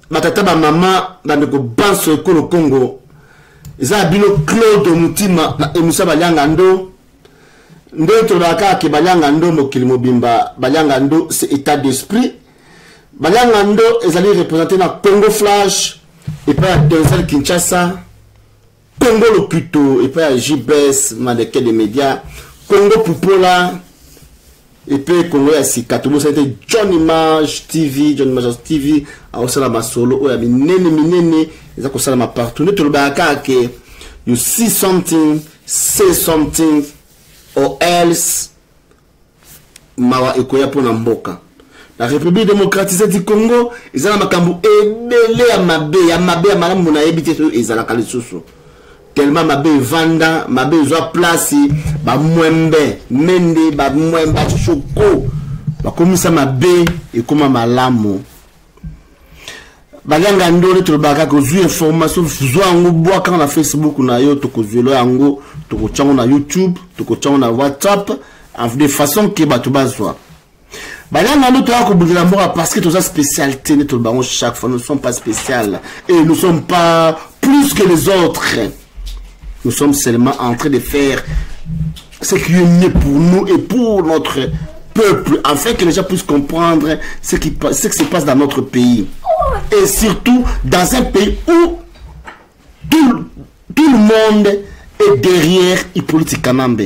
batata ba mama bandeko banso ekolo Congo eza bino Claude Mutima na emusa Balianga Ndo ndoto laka ke Balianga Ndo mokili mobimba Balianga Ndo c'est état d'esprit Balianga Ndo ezali représenté na Congo Flash et pas Denzel Kinshasa Congo Locuto et pas JBS mannequin des médias Congo Pupola et puis Congo ya Sikatobo c'était John Image TV a osala masolo o ya minene eza ko sala ma partout ne toloba ke you see something say something or else mawa ekoya pona mboka la République démocratique du Congo ezala makambu ebele ya mabe ya malamu na ebité so ezala kalisusu tellement mabe vanda mabe zo place ba mwembe mende ba mwembe choko ba komisa mabe et koma malamu Balianga Ndo to baka ko zu information zo ango boa quand na Facebook na yo to ko zuelo yango to ko tchango na YouTube to ko tchango na WhatsApp en de façon que ba to bazwa Balianga Ndo to ko bugila mboka parce que to sa spécialité ne to bango chaque fois nous sommes pas spécial et nous sommes pas plus que les autres. Nous sommes seulement en train de faire ce qui est mieux pour nous et pour notre peuple, afin que les gens puissent comprendre ce qui se passe dans notre pays. Et surtout dans un pays où tout le monde est derrière Hippolyte Kanambe.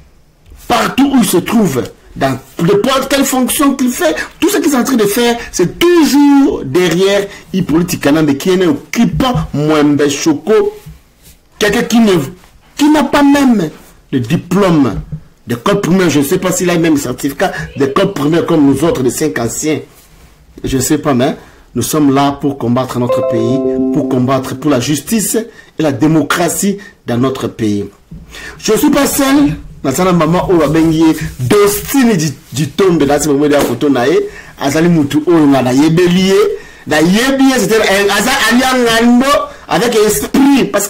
Partout où il se trouve, dans n'importe quelle fonction qu'il fait, tout ce qu'il est en train de faire, c'est toujours derrière Hippolyte Kanambe qui est occupant Mwembe Choko. Quelqu'un qui n'a pas même le diplôme d'école primaire, je ne sais pas s'il a même le certificat d'école primaire comme nous autres, les 5 anciens. Je ne sais pas, mais nous sommes là pour combattre notre pays, pour combattre pour la justice et la démocratie dans notre pays. Je ne suis pas seul. Dans sa maman, on va baigner Dostine du tombe dans ce moment de la photo. Azali Moutou, on a yébélié. La yébélié, c'était un avec esprit. Parce que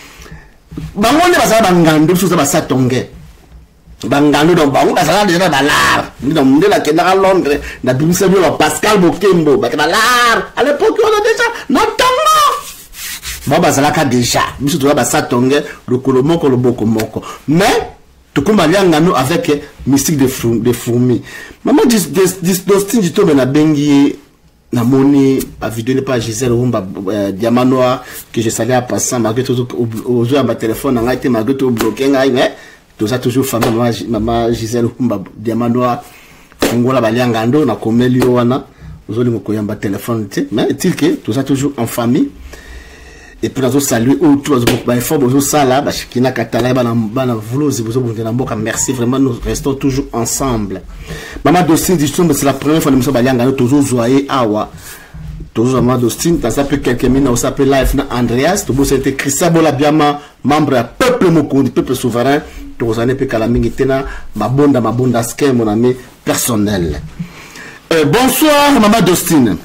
bango ne basala bangando so ba satonge bangando donc bango basala déjà balar ni dans monde la kenda à Londres na bimisa bio Pascal Bokembo ba balar à l'époque on a déjà notamment ba basala ka déjà biso to ba satonge le kolomoko le boko moko mais to komba liangano avec mystique de fourmis maman Dostine du tombe na bengi na moni a vidéo pas Gisèle Rumba diamant noir que je savais à passant malgré tout aux yeux à ma téléphone on a été malgré tout bloqué mais tout ça toujours famille maman Gisèle Rumba diamant noir ngola Balianga Ndo na komeli wana ozoli ngokoyamba téléphone mais est-il que tout ça toujours en famille et puis nous saluer autour ba effort bozo sala ba shikina katala bana voulozi bozo bundela mboka merci vraiment nous restons toujours ensemble maman Dostine du Tombe c'est la première fois que nous Balianga Ndo tozo zoyer awa tozo maman Dostine ça s'appelle quelques minutes on s'appelle live na Andreas to bo c'était Christa Bola Biama membre peuple mokondi peuple souverain tozo ne pe kala mingi tena mabonda ske mon ami personnel bonsoir maman Dostine.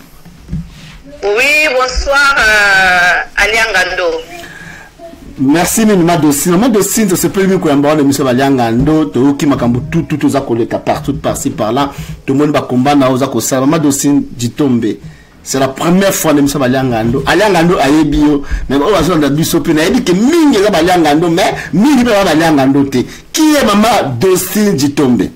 Oui, bonsoir Alianga Ndo. Merci Maman Dostine. Maman Dostine, c'est le premier qu'on a de M. Balianga Ndo, tout makambu tout aux collègues partout par-ci par-là, tout le monde va combattre aux accords. Maman Dostine dit tomber. C'est la première fois de M. Balianga Ndo. Alianga Ndo a bio, mais on va dire que a dit que mingi est Balianga Ndo, mais mingi est Balianga Ndo. Qui est Maman Dostine dit tomber?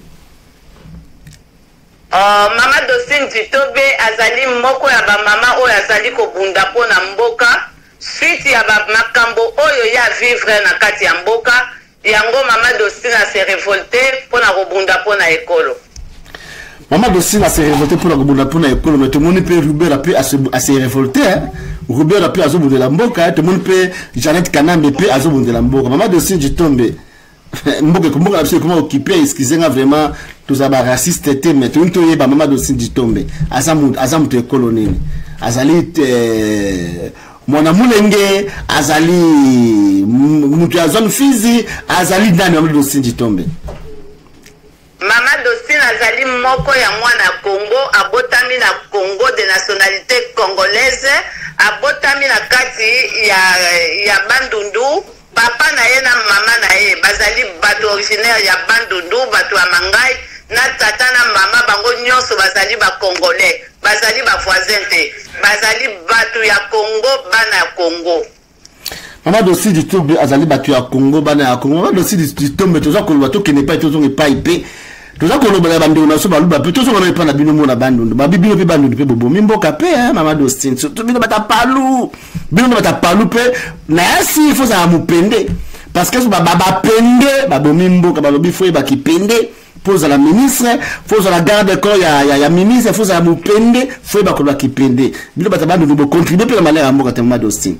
Mama Dostine Ditobe azali moko ya ba mama oyo azali ko bunda pona mboka suite ya ba makambo oyo ya vivre na kati ya mboka yango Mama Dostine a se révolté pona ko bunda pona ekolo. Mama Dostine a se révolté pona ko bunda pona ekolo mais tout le monde peut Robert a pu à se révolter hein. Robert a pu à zo de la mboka tout le monde peut Janet Kanambe peut à zo de la mboka Mama Dostine Ditobe mboka comment occuper excusez-moi vraiment tous aba raciste mais tout le monde Mama Dostine Ditobe azamu te colonel azali mwana mulenge azali mutu ya zone Fizi azali ndani Mama Dostine Ditobe. Mama Dostine azali moko ya mwana Congo abotami na Congo de nationalité congolaise abotami na kati ya Bandundu. Papa na ye na mama na ye bazali bato originaire ya Bandundu bato ya Mangai na tata na mama bango nyonso bazali ba congolais bazali ba voisin te bazali batu ya Congo bana ya Congo. Maman dossier du Tobe azali batu ya Congo bana ya Congo. Maman dossier du Tobe toza ko bato qui n'est pas tozo ngi pa ipé toza ko loba bande na so baluba pe tozo na pa na bino mo na bandu ba bibino pe bandu pe bobo mimboka pe maman dossier surtout bino bata palu pe na si faut ça mupende parce que baba pende babo mimboka balobi foi ba ki pende pose à la ministre faut à la garde corps ya ministre faut à mupende foi ba ko ba ki pende bino bata bandu bo contribuer pe na malera mboka te maman dossier.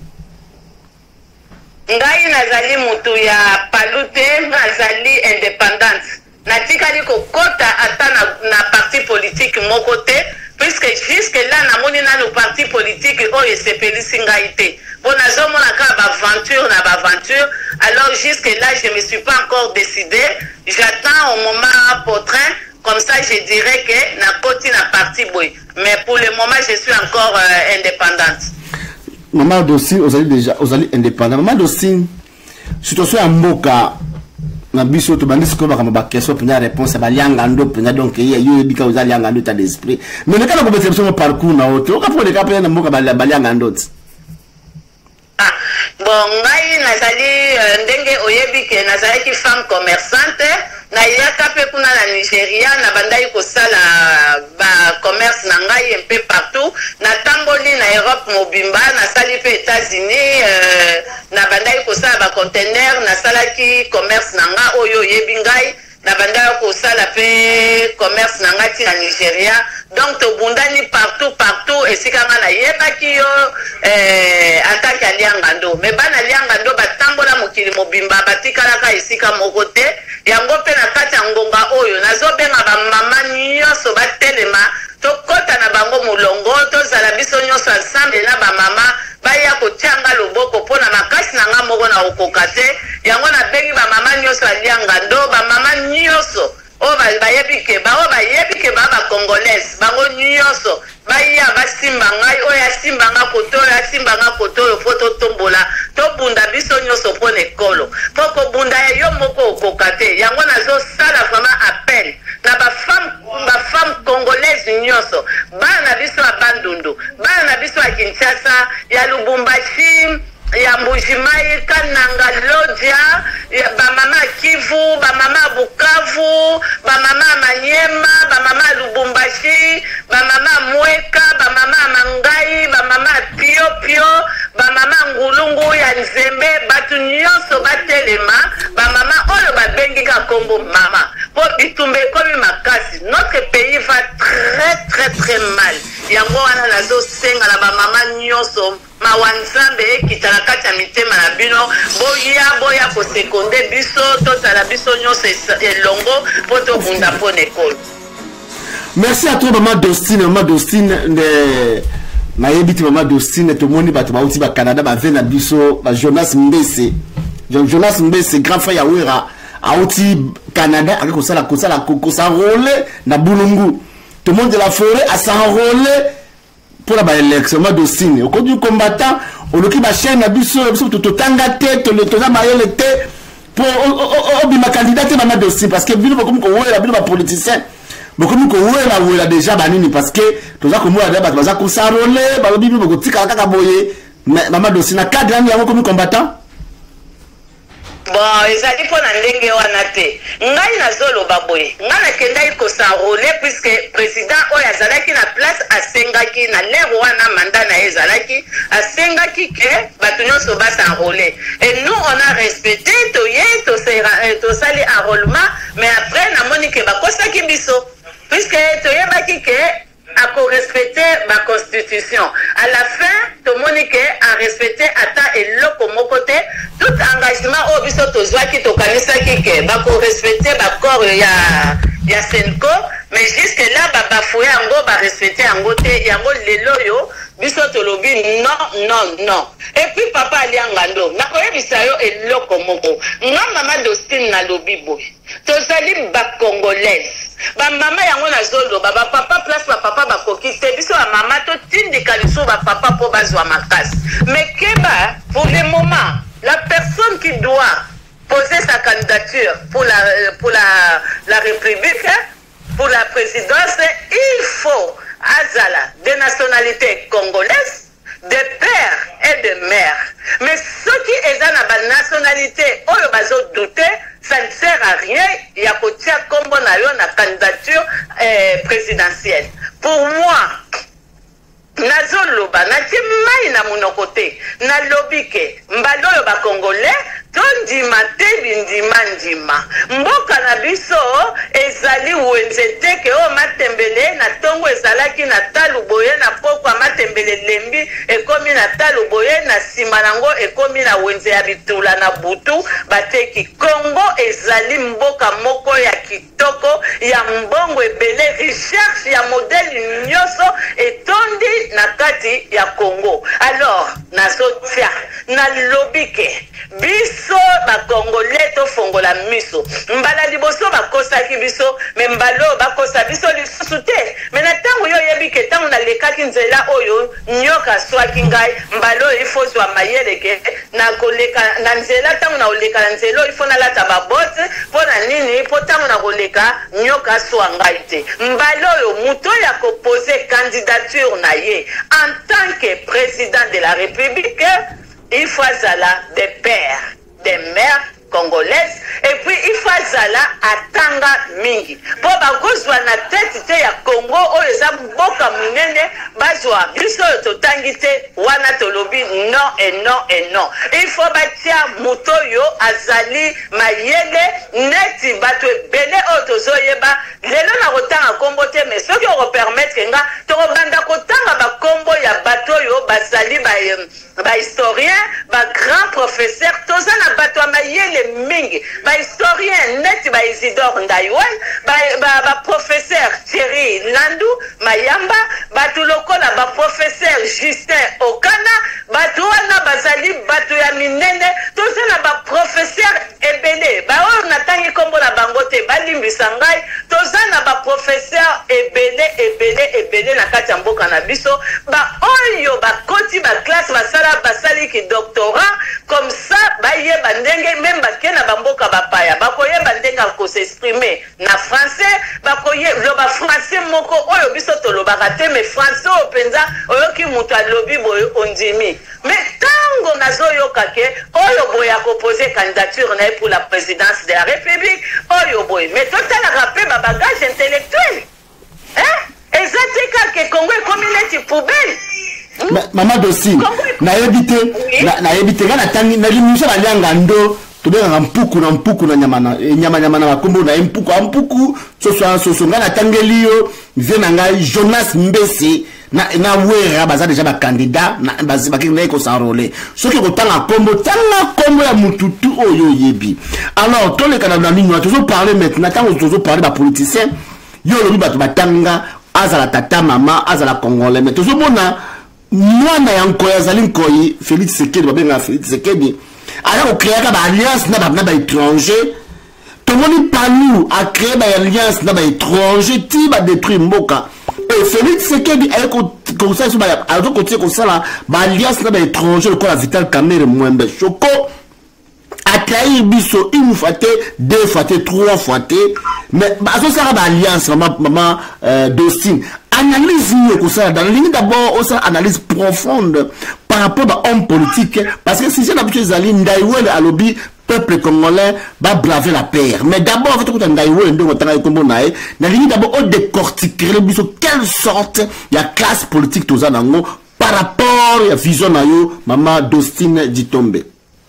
Ngai nazali mutu ya palute nazali indépendante natikali kokota ata na parti politique moko te puisque jusque là namoni nanu parti politique oyo esepelisi ngai te po nazomona kaka baventure alors jusque là je me suis pas encore décidé j'attends au moment opportun comme ça je dirais que nakoti na parti boy mais pour le moment je suis encore indépendante. Maman dossier osali indépendant maman dossier situation ya mboka na biso to bandisi ko ba question pena réponse ba lianga ndo pena donc yo ebika osali lianga ndo ta d'esprit mais ne kana ko perception parcours na auto ka pour le cas na mboka ba lianga ndo bon ngai nazali ndenge oyebi ke nazali ki femme commerçante na yaka pe kuna na Nigeria na bandai ko sala ba commerce na ngai un peu partout na tamboli na Europe mobimba na sali pe États-Unis na bandai ko sala ba container na sala ki commerce na nga oyo yebi ngai na bandai ko sala pe commerce na ngati na Nigeria donc to bundani partout esika nga na yebaki yo en tant que liangando mais bana liangando batambola mokili mobimba batikalaka esika moko te yango pe na kati ya ngonga oyo nazobenga bamama nyonso batelema tokota na bango mulongo tozala biso nyonso ensemble na bamama baya kotianga loboko mpona makasi na nga moko na okoka te yango nabengi bamama nyonso aliangando bamama nyonso oyo bayebike ba congolaise bango nyonso baya basimba ngai oyo asimba nga koto oyo fo totombola tobunda biso nyonso mpona ekolo po kobunda yo moko okoka te yango nazosala vraiment appel na bafemme congolaise nyonso bana na biso ya bandundu bana na biso ya Kinshasa ya Lubumbashi ya Mbujimai Kananga Lodja bamama Kivu bamama Bukavu bamama Manyema bamama Lubumbashi bamama Mweka bamama Mangai bamama Pio bamama Ngulungu ya Nzembe batu nyonso batelema bamama oyo babengi ka kombo mama po bitumbe komi makasi notre pays va très mal yango wana nazo senga na bamama nyonso mawanzambe ekitala kati ya mitema na bino boya kosekonde biso tozala biso nyonso elongo po tobunda mpona ekolo. Merci à toi maman Dostine nayebi te maman Dostine tomoni bato bauti ba Canada bave na biso ba Jonas Mbese grand frère ya Wera auti Canada avec kosa rôle na Bulungu tout le monde de la forêt a s'enrôler pour la élection de signe au cours du combattant on le qui va chaîne na biso tout tanga tête le toza mayele te pour ma candidate maman de signe parce que bino comme ko wera bino ba politicien beaucoup ko wera déjà banini parce que toza ko moi ba baza ko s'enrôler ba bino ko tika kaka boye maman de signe na cadre yango comme combattant. Bon, ezali pona ndenge wana te ngai nazoloba boye ngai nakendaki kosanrole puisque président oyo azalaki na place asengaki na lero wana manda na ye ezalaki asengaki ke bato nyonso basanrole et nous on a respecté tosali enrôlement mais après namoni ke bakosaki biso puisque toyebaki ke à respecter ma constitution. À la fin, tout le monde a respecté Ata et Loko Mokote, tout engagement au biso tozwa ki tokanisa ki ke ba ko respecter ba corps ya Senko, mais jusque là ba bafoué ango ba respecter ango te yango lelo yo biso tolobi non. Et puis papa ali angando, na koyebisa yo et Loko Moko. Nga mama Dostine na lobi boy. Tozali ba congolaise. Ba mama yango na zolo ba papa place ba papa ba kokite biso ba mama to tindika liso ba papa po bazwa makasi mais keba pour le moment la personne qui doit poser sa candidature pour la République pour la présidence, il faut azala de nationalité congolaise, de père et de mère. Mais ceux qui sont dans la nationalité, ou le douté, ça ne sert à rien. Il y a comme on a eu une candidature présidentielle. Pour moi, nazoloba nati mai na monokote na lobike mbalo ba congolais tondima te bindima ndima mboka na biso ezali wenzete ke o matembele na tongo ezalaki na taluboye na pokwa matembele lembi ekomi na taluboye na sima nango ekomi na wenze ya bitula na butu bateki Congo ezali mboka moko ya kitoko ya mbongo ebele recherche ya modèle nyoso etondi na kati ya Congo. Alors nazotia na lobike biso ba Congolais to fongola miso mbala liboso bakosaki biso me mbalo bakosa biso lisusu te me na tango yo yebike tango na lekaki nzela oyo nyoka swaki ngai mbalo ifozwa mayeleke na koleka na nzela tango na oleka na nzelo ifo na lata babote pona nini po tango na koleka nyoka swa ngai te mbalo yo muto ya proposer candidature na ye en tant que président de la République. Il faut zala des pères, des mères congolaises, et puis il faut zala atanga mingi. Pour bakozwa na tête te ya Congo o eza mboka munene bazwa biso totangite wana tolobi non et non et non. Il faut batia mutoyo azali mayele neti bato ebele otozoyeba lelo na kotanga kombo te mais soki o permettre nga to banda kotanga ba kombo ya bato yo bazali ba historien ba grand professeur tozana bato mayele mingi ba historien neti ba Isidore Ndaiwan ba professeur Thierry Landu Mayamba batu lokola ba professeur Justin Okana batu wana bazali batu ya minene tozana ba professeur ebele ba o natangi kombo na bangote balimbisa ngai tozana ba professeur ebele na kati ya mboka na biso ba oyo ba koti ba classe basali ki doctorat comme ça ba yeba ndenge même bakena bamboka bapaya bakoyeba ndenge ko s'exprimer na français bakoye loba français moko oyo biso tolobaka te mais français openza oyo ki mutu alobi boyo ondimi mais tango nazoyoka ke oyo boya ko poser candidature na pour la présidence de la République oyo boy mais totalaka pe ba bagage intellectuel ezatika ke Congo community poubelle. Maman Dossi na yebite na tangi na limusha balianga ndo tobeka mpuku na nyama na makombo na mpuku so nga na tangeliyo vena ngai Jonas Mbesi na wera baza déjà ba candidat na bazi bakina ko s'enrôler soki ko tanga kombo ya mututu oyo yebi. Alors tous les canadiens nous toujours parler maintenant tant toujours parler ba politiciens yo lobi bato batanga azala tata mama azala congolais mais toujours bona mwana ya nkoya zali nkoyi Félix Tshisekedi babenga Félix Tshisekedi ala ko créer ba alliance na ba étranger tout le monde parle a créer ba alliance na ba étranger ti ba détruire mboka et Félix Tshisekedi a comme ça ba a to côté comme ça là ba alliance na ba étranger ko la Vital Kamerhe Mwembe Soko a trahi biso une fois deux fois trois fois mais aso ça ba alliance maman Dostine analyse dans la ligne d'abord aussi analyse profonde par rapport à homme politique parce que si j'ai l'habitude d'aller Ndaiwele à lobby peuple congolais va braver la paix mais d'abord en fait Ndaiwele ndo tanga kombo nae na ligne d'abord au décortiquer le biso quelle sorte il y a classe politique tous nango par rapport à vision na yo maman Dostine Ditombe.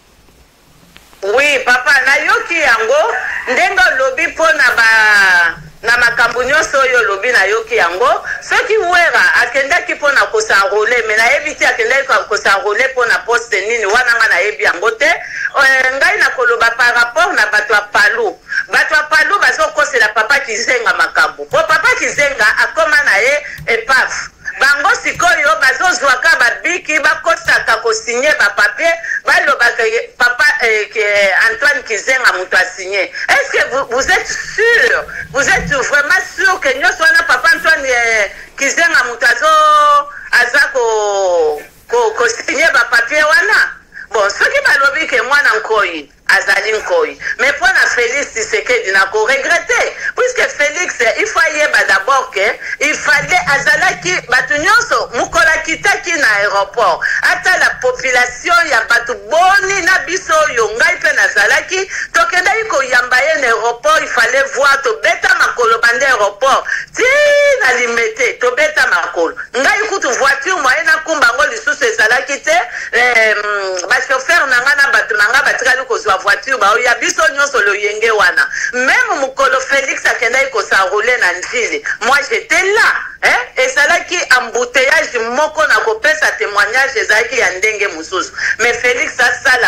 Oui papa na yoki yango ndengo lobby pona na makambo nyonso oyo lobi na yoki yango soki wera akendaki pona ko s'enrôler mais na yebiti akendaki ko s'enrôler pona poste nini wana nga na yebi yango te ngai na koloba par rapport na bato ya palu bazokosela papa Kizenga makambo po papa Kizenga akoma na ye epaf bango sikoyo bazozwaka babiki bakosaka kosigner bapapier balobaka papa Antoine Kizenga mutu asigné. Est-ce que vous êtes sûr, vous êtes vraiment sûr que nous sommes papa Antoine Kizenga mutu aza ko signer bapapier wana bon soki balobi ke mwana nkoyi azali nkoi. Mais pour la Félix Tshisekedi n'a qu'à regretter. Puisque Félix, il faut y aller d'abord qu'il fallait azalaki batunyoso mukola kitaki na aéroport. Ata la population ya batu boni na biso yongai pe nazalaki. Tokenda iko yambaye na aéroport, il fallait voir to beta makolo bande aéroport. Ti na limete to beta makolo. Ngai kutu voiture moyenne kumba ngo lisusu ezalaki te. Ba chauffeur nanga batu nanga batikali kozwa voiture ba ya biso nyonso lo yenge wana. Même mukolo Félix akenda iko sa rouler na njili. Moi j'étais là, hein? Et ça là qui embouteillage moko na kopesa témoignage ezaki ya ndenge mususu. Mais Félix asala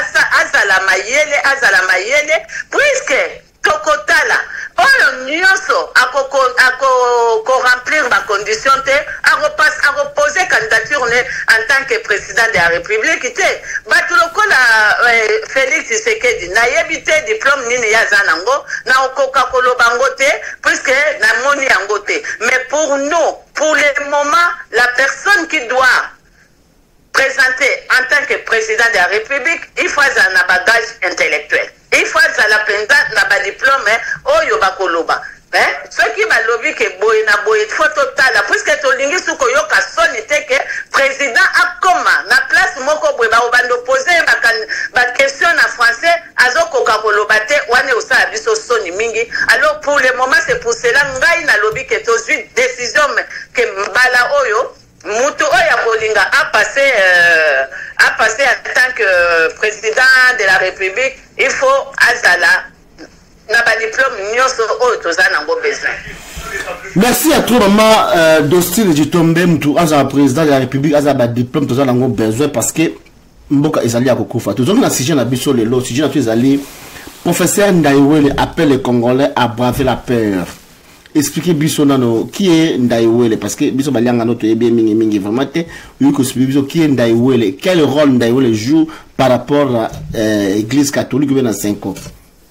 mayele puisque tokotala oyo nyonso ako remplir ma condition te a reposer candidature en tant que président de la République te batu lokola Félix Tshisekedi na yebite diplôme nini ya zanango na okoka kolobango te puisque na moni yango te. Mais pour nous, pour le moment, la personne qui doit présenter en tant que président de la République, il faut un bagage intellectuel. Il faut la penza diplôme oyo bakoloba. Ceux qui m'a lobby que boy na boy photo tala puisque to lingi suko yoka soni te que président akoma na place moko boy ba obando poser ba question en français azoko ka koloba te wane usa biso soni mingi. Alors pour le moment c'est pour cela ngai na lobby que to suite décision que mbala oyo Moutou Oya Bolinga a passé en tant que président de la République. Il faut Azala n'a diplôme nyonso oyo tozana ngo besoin. Merci à toi maman Dostine Jitombe Moutou Azala président de la République Azala diplôme tozana ngo besoin parce que mboka ezali akokufa. Tozongi na sujet na biso lelo sujet na ezali professeur Ndaiwele appelle les Congolais à braver la peur. Expliquez biso nano qui est Ndaiwele parce que biso balianga noto yebe mingi vraiment te oui que biso qui est Ndaiwele, quel rôle Ndaiwele joue par rapport à l'église catholique dans 5 ans.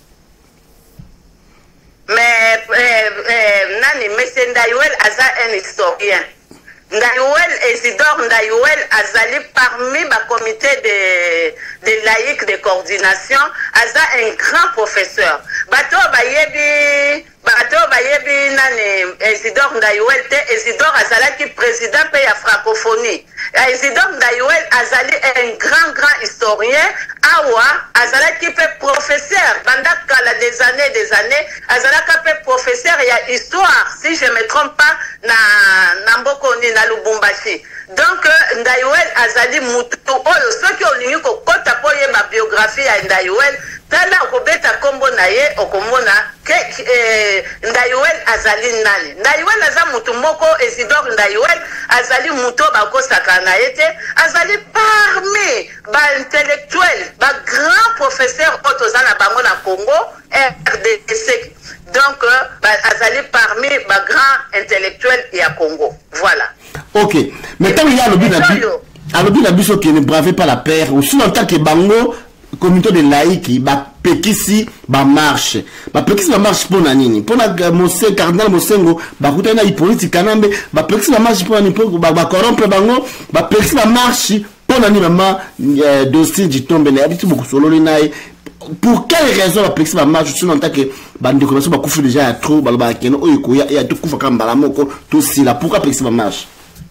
Mais nani monsieur Ndaiwele aza un historien. Ndaiwele Isidore Ndaiwele azali parmi ma comité de laïcs de coordination aza un grand professeur. Bato bayebi nani Isidore Ndaiwele te Isidore azalaki président pe ya francophonie. Isidore Ndaiwele azali un grand historien awa azalaki pe professeur pendant des années azalaka pe professeur ya histoire si je me trompe pas na mbokoni na Lubumbashi. Donc Ndaiwele azali mutu oyo soki olingi kokota po ye ma biographie ya Ndaiwele tala okobeta kombo na ye okomona ke Ndaiwele azali nani. Ndaiwele aza mutu moko Isidore Ndaiwele azali mutu bakosaka na ye te azali parmi ba intellectuel ba grand professeur otozana bango na Congo RDC. Donc azali parmi ba grand intellectuel ya Congo. Voilà. Ok. Maintenant il y a le but d'abiso qui ne brave pas la paix aussi en tant que bango comité de laïcs ba pekisi ba marche pour nani pour na monsieur cardinal Mosengo ba kutana Hippolyte Kanambe ba pekisi ba marche pour nani pour ba corrompre bango ba pekisi ba marche pour nani maman Dostine Jitombe na habitu beaucoup solo linai. Pour quelle raison la pekisi ba marche sinon en tant que bande de connaissance ba kufu déjà trop ba ba keno oyiko ya tout kufa kamba moko tout si là pourquoi pekisi ba marche.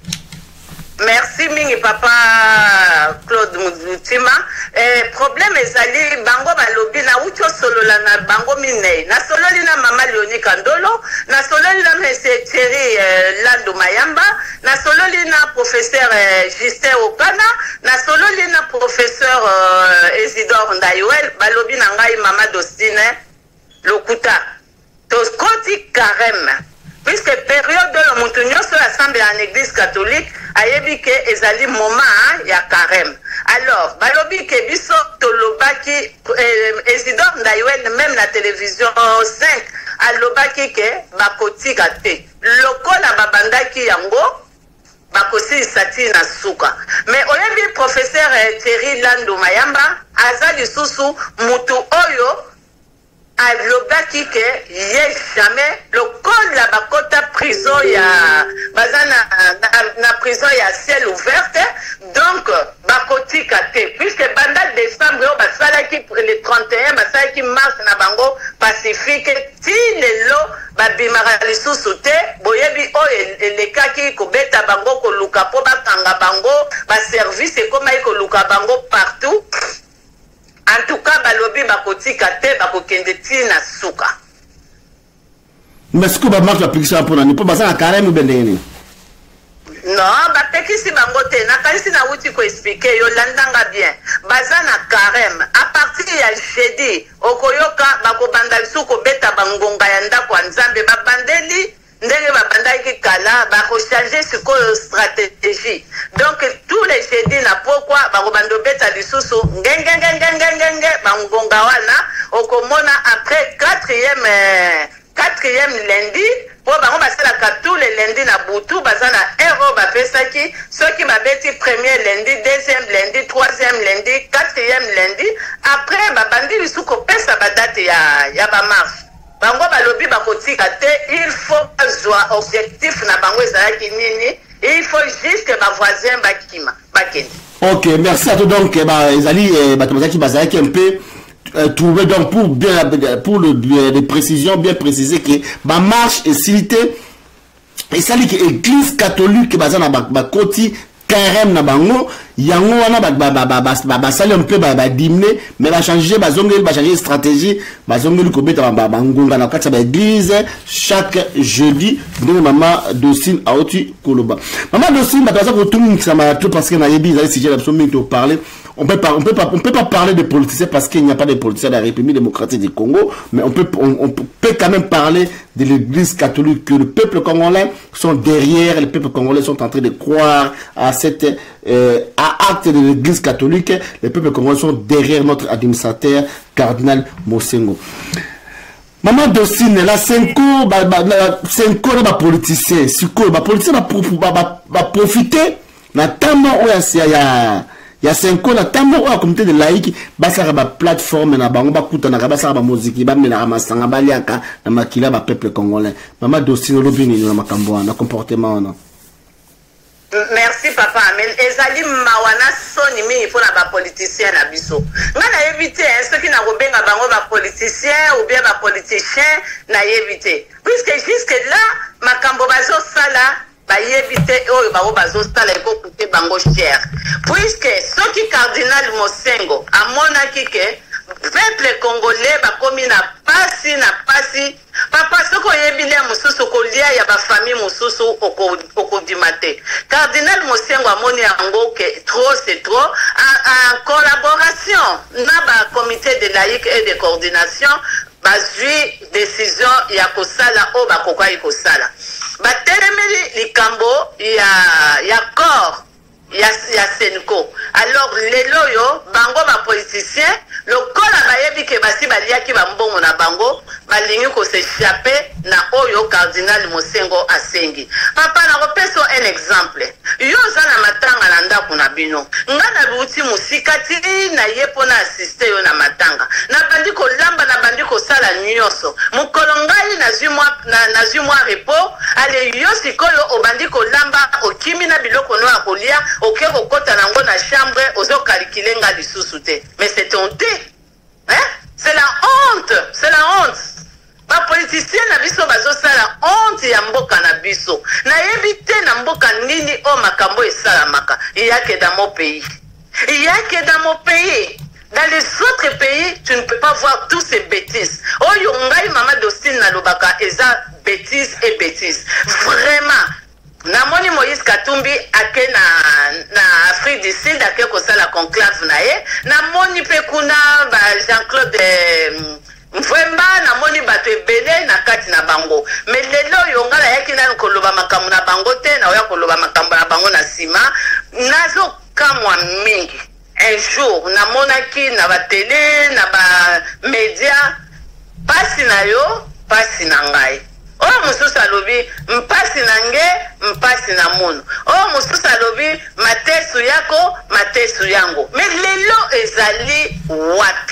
Merci mingi papa Claude Moutima. Problème ezali bango balobi na ucho solola na bango minei. Na sololi na mama Leonie Kandolo, na sololi na monsieur Thierry Lando Mayamba, na sololi na professeur Justin Okana, na sololi na professeur Isidore Ndaiwele, balobi na ngai mama Dostine Lokuta. Toskoti carême. Puisque période de l'Omontunyoso assemblée en église catholique, ayebi ke ezali moment ya carême. Alors, balobi ke biso tolobaki Isidore Ndaiwele même la télévision 5 alobaki ke bakotika te. Lokola babandaki yango bakosi sati na suka. Mais oyebi professeur Thierry Lando Mayamba aza lisusu mutu oyo alobaki ke ye jamais le code la bakota prison ya bazana na prison ya ciel ouverte donc bakotika te puisque banda décembre basala basalaki le 31 basalaki marche na bango pacifique ti lelo babimaka lisusu te boyebi oyo elekaki kobeta bango koluka po bakanga bango baservice ekomaki koluka bango partout. En tout cas balobi bakotika te bakokende ti na suka. Mais ce que ba marche application pour nani po basana carême bendeni. Non, batekisi bango te nakanisi na wuti ko expliquer yo landanga bien. Bazana carême à partir ya jeudi okoyoka bakobanda lisuko beta bangonga ya ndako ya Nzambe babandeli ndenge babandaki kala bakochange sikoyo stratégie. Donc tous les jeudis na pourquoi bakobando beta lisusu ngenge bangonga wana okomona après quatrième lundi pour bango basalaka tous les lundis na butu bazana euro bapesaki soki babeti premier lundi deuxième lundi troisième lundi quatrième lundi après babandi lisuko pesa badate ya bamarche bango balobi bakotika te il faut azwa objectif na bango ezalaki nini il faut juste bavoisin bakima bakende. Ok, merci à toi. Donc ezali batomazaki bazalaki un peu trouver donc pour les précisions bien préciser que ma marche est cité et ça dit que l'église catholique bazana bakoti carême na bango yango wana basali un peu diminuer mais va changer stratégie bazongeli kobeta bangonga na kati ya église chaque jeudi ndenge mama Docine aoti koloba mama Docine bataza kotumisa mato parce que na yebi za sujet absolument to parler. On peut pas parler de politiciens parce qu'il n'y a pas de politiciens de la République démocratique du Congo, mais on peut quand même parler de l'église catholique, que le peuple congolais sont derrière, le peuple congolais sont en train de croire à cette acte de l'église catholique, le peuple congolais sont derrière notre administrateur, cardinal Mosengo. Maman Docine, la 5 ans, les politiciens, les politiciens vont profiter, notamment il y a 5 ans, la communauté de laïcs, basara ba plateforme na bango bakuta na basara ba musique ba mena masanga baliaka na makila ba peuple congolais. Maman Docine lobini na makambo na comportement na. Merci papa, mais ezali mawana soni mingi pour ba politicien na biso. Ngana éviter ceux qui na robenga bango ba politicien ou bien ba politicien na éviter. Puisque jusque là makambo bazo sala ba éviter oyo bango bazo sala eko coûter bango cher. Puisque ce qui cardinal Mosengo amonaki ke peuple congolais bakomi na pasi papa soko yebile mususu kolia ya ba famille mususu okodimate. Cardinal Mosengo amoni yango ke trop c'est trop en collaboration na ba comité de laïcs et de coordination bazui décision ya kosala o bakoka ikosala batelemeli likambo ya corps ya Senko. Alors lelo yo bango ba politicien lokola bayebi ke basi baliaki bambongo na bango balingi ko s'échapper na oyo cardinal Mosengo asengi. Papa na kopeso un exemple. Yo zana matanga na ndako na bino. Ngana buti musikati na yepo na assister yo na matanga. Na bandi ko lamba na bandi ko sala nyonso. Mukolongai na zimwa repo ale yo sikoyo obandi ko lamba okimi na biloko no akolia okeko kota nango na chambre ozo calculer nga lisusu te. Mais c'est honteux. Hein? C'est la honte, c'est la honte. Ba politicien na biso bazo sala honte ya mboka na biso. Na yebite na mboka nini o makambo esalamaka. Il y a que dans mon pays. Il y a que dans mon pays. Dans les autres pays, tu ne peux pas voir tous ces bêtises. Oh yongai mama Docine na lobaka eza bêtises et bêtises. Vraiment. Namoni Moïse Katumbi ake na Afrique du Sud ake kosala conclave na ye. Namoni pe kuna ba Jean-Claude Mvemba namoni bato ebele na kati na bango. Mais lelo yongala yaki na koloba makambo na bango te na oya koloba makambo na bango na sima. Nazo kamwa mingi. Un jour namonaki na ba télé na ba média pasi na yo pasi na ngai. Oh mususu alobi mpasi nange mpasi na mono. Oh mususu alobi matesu yako matesu yango. Mais lelo ezali wapi?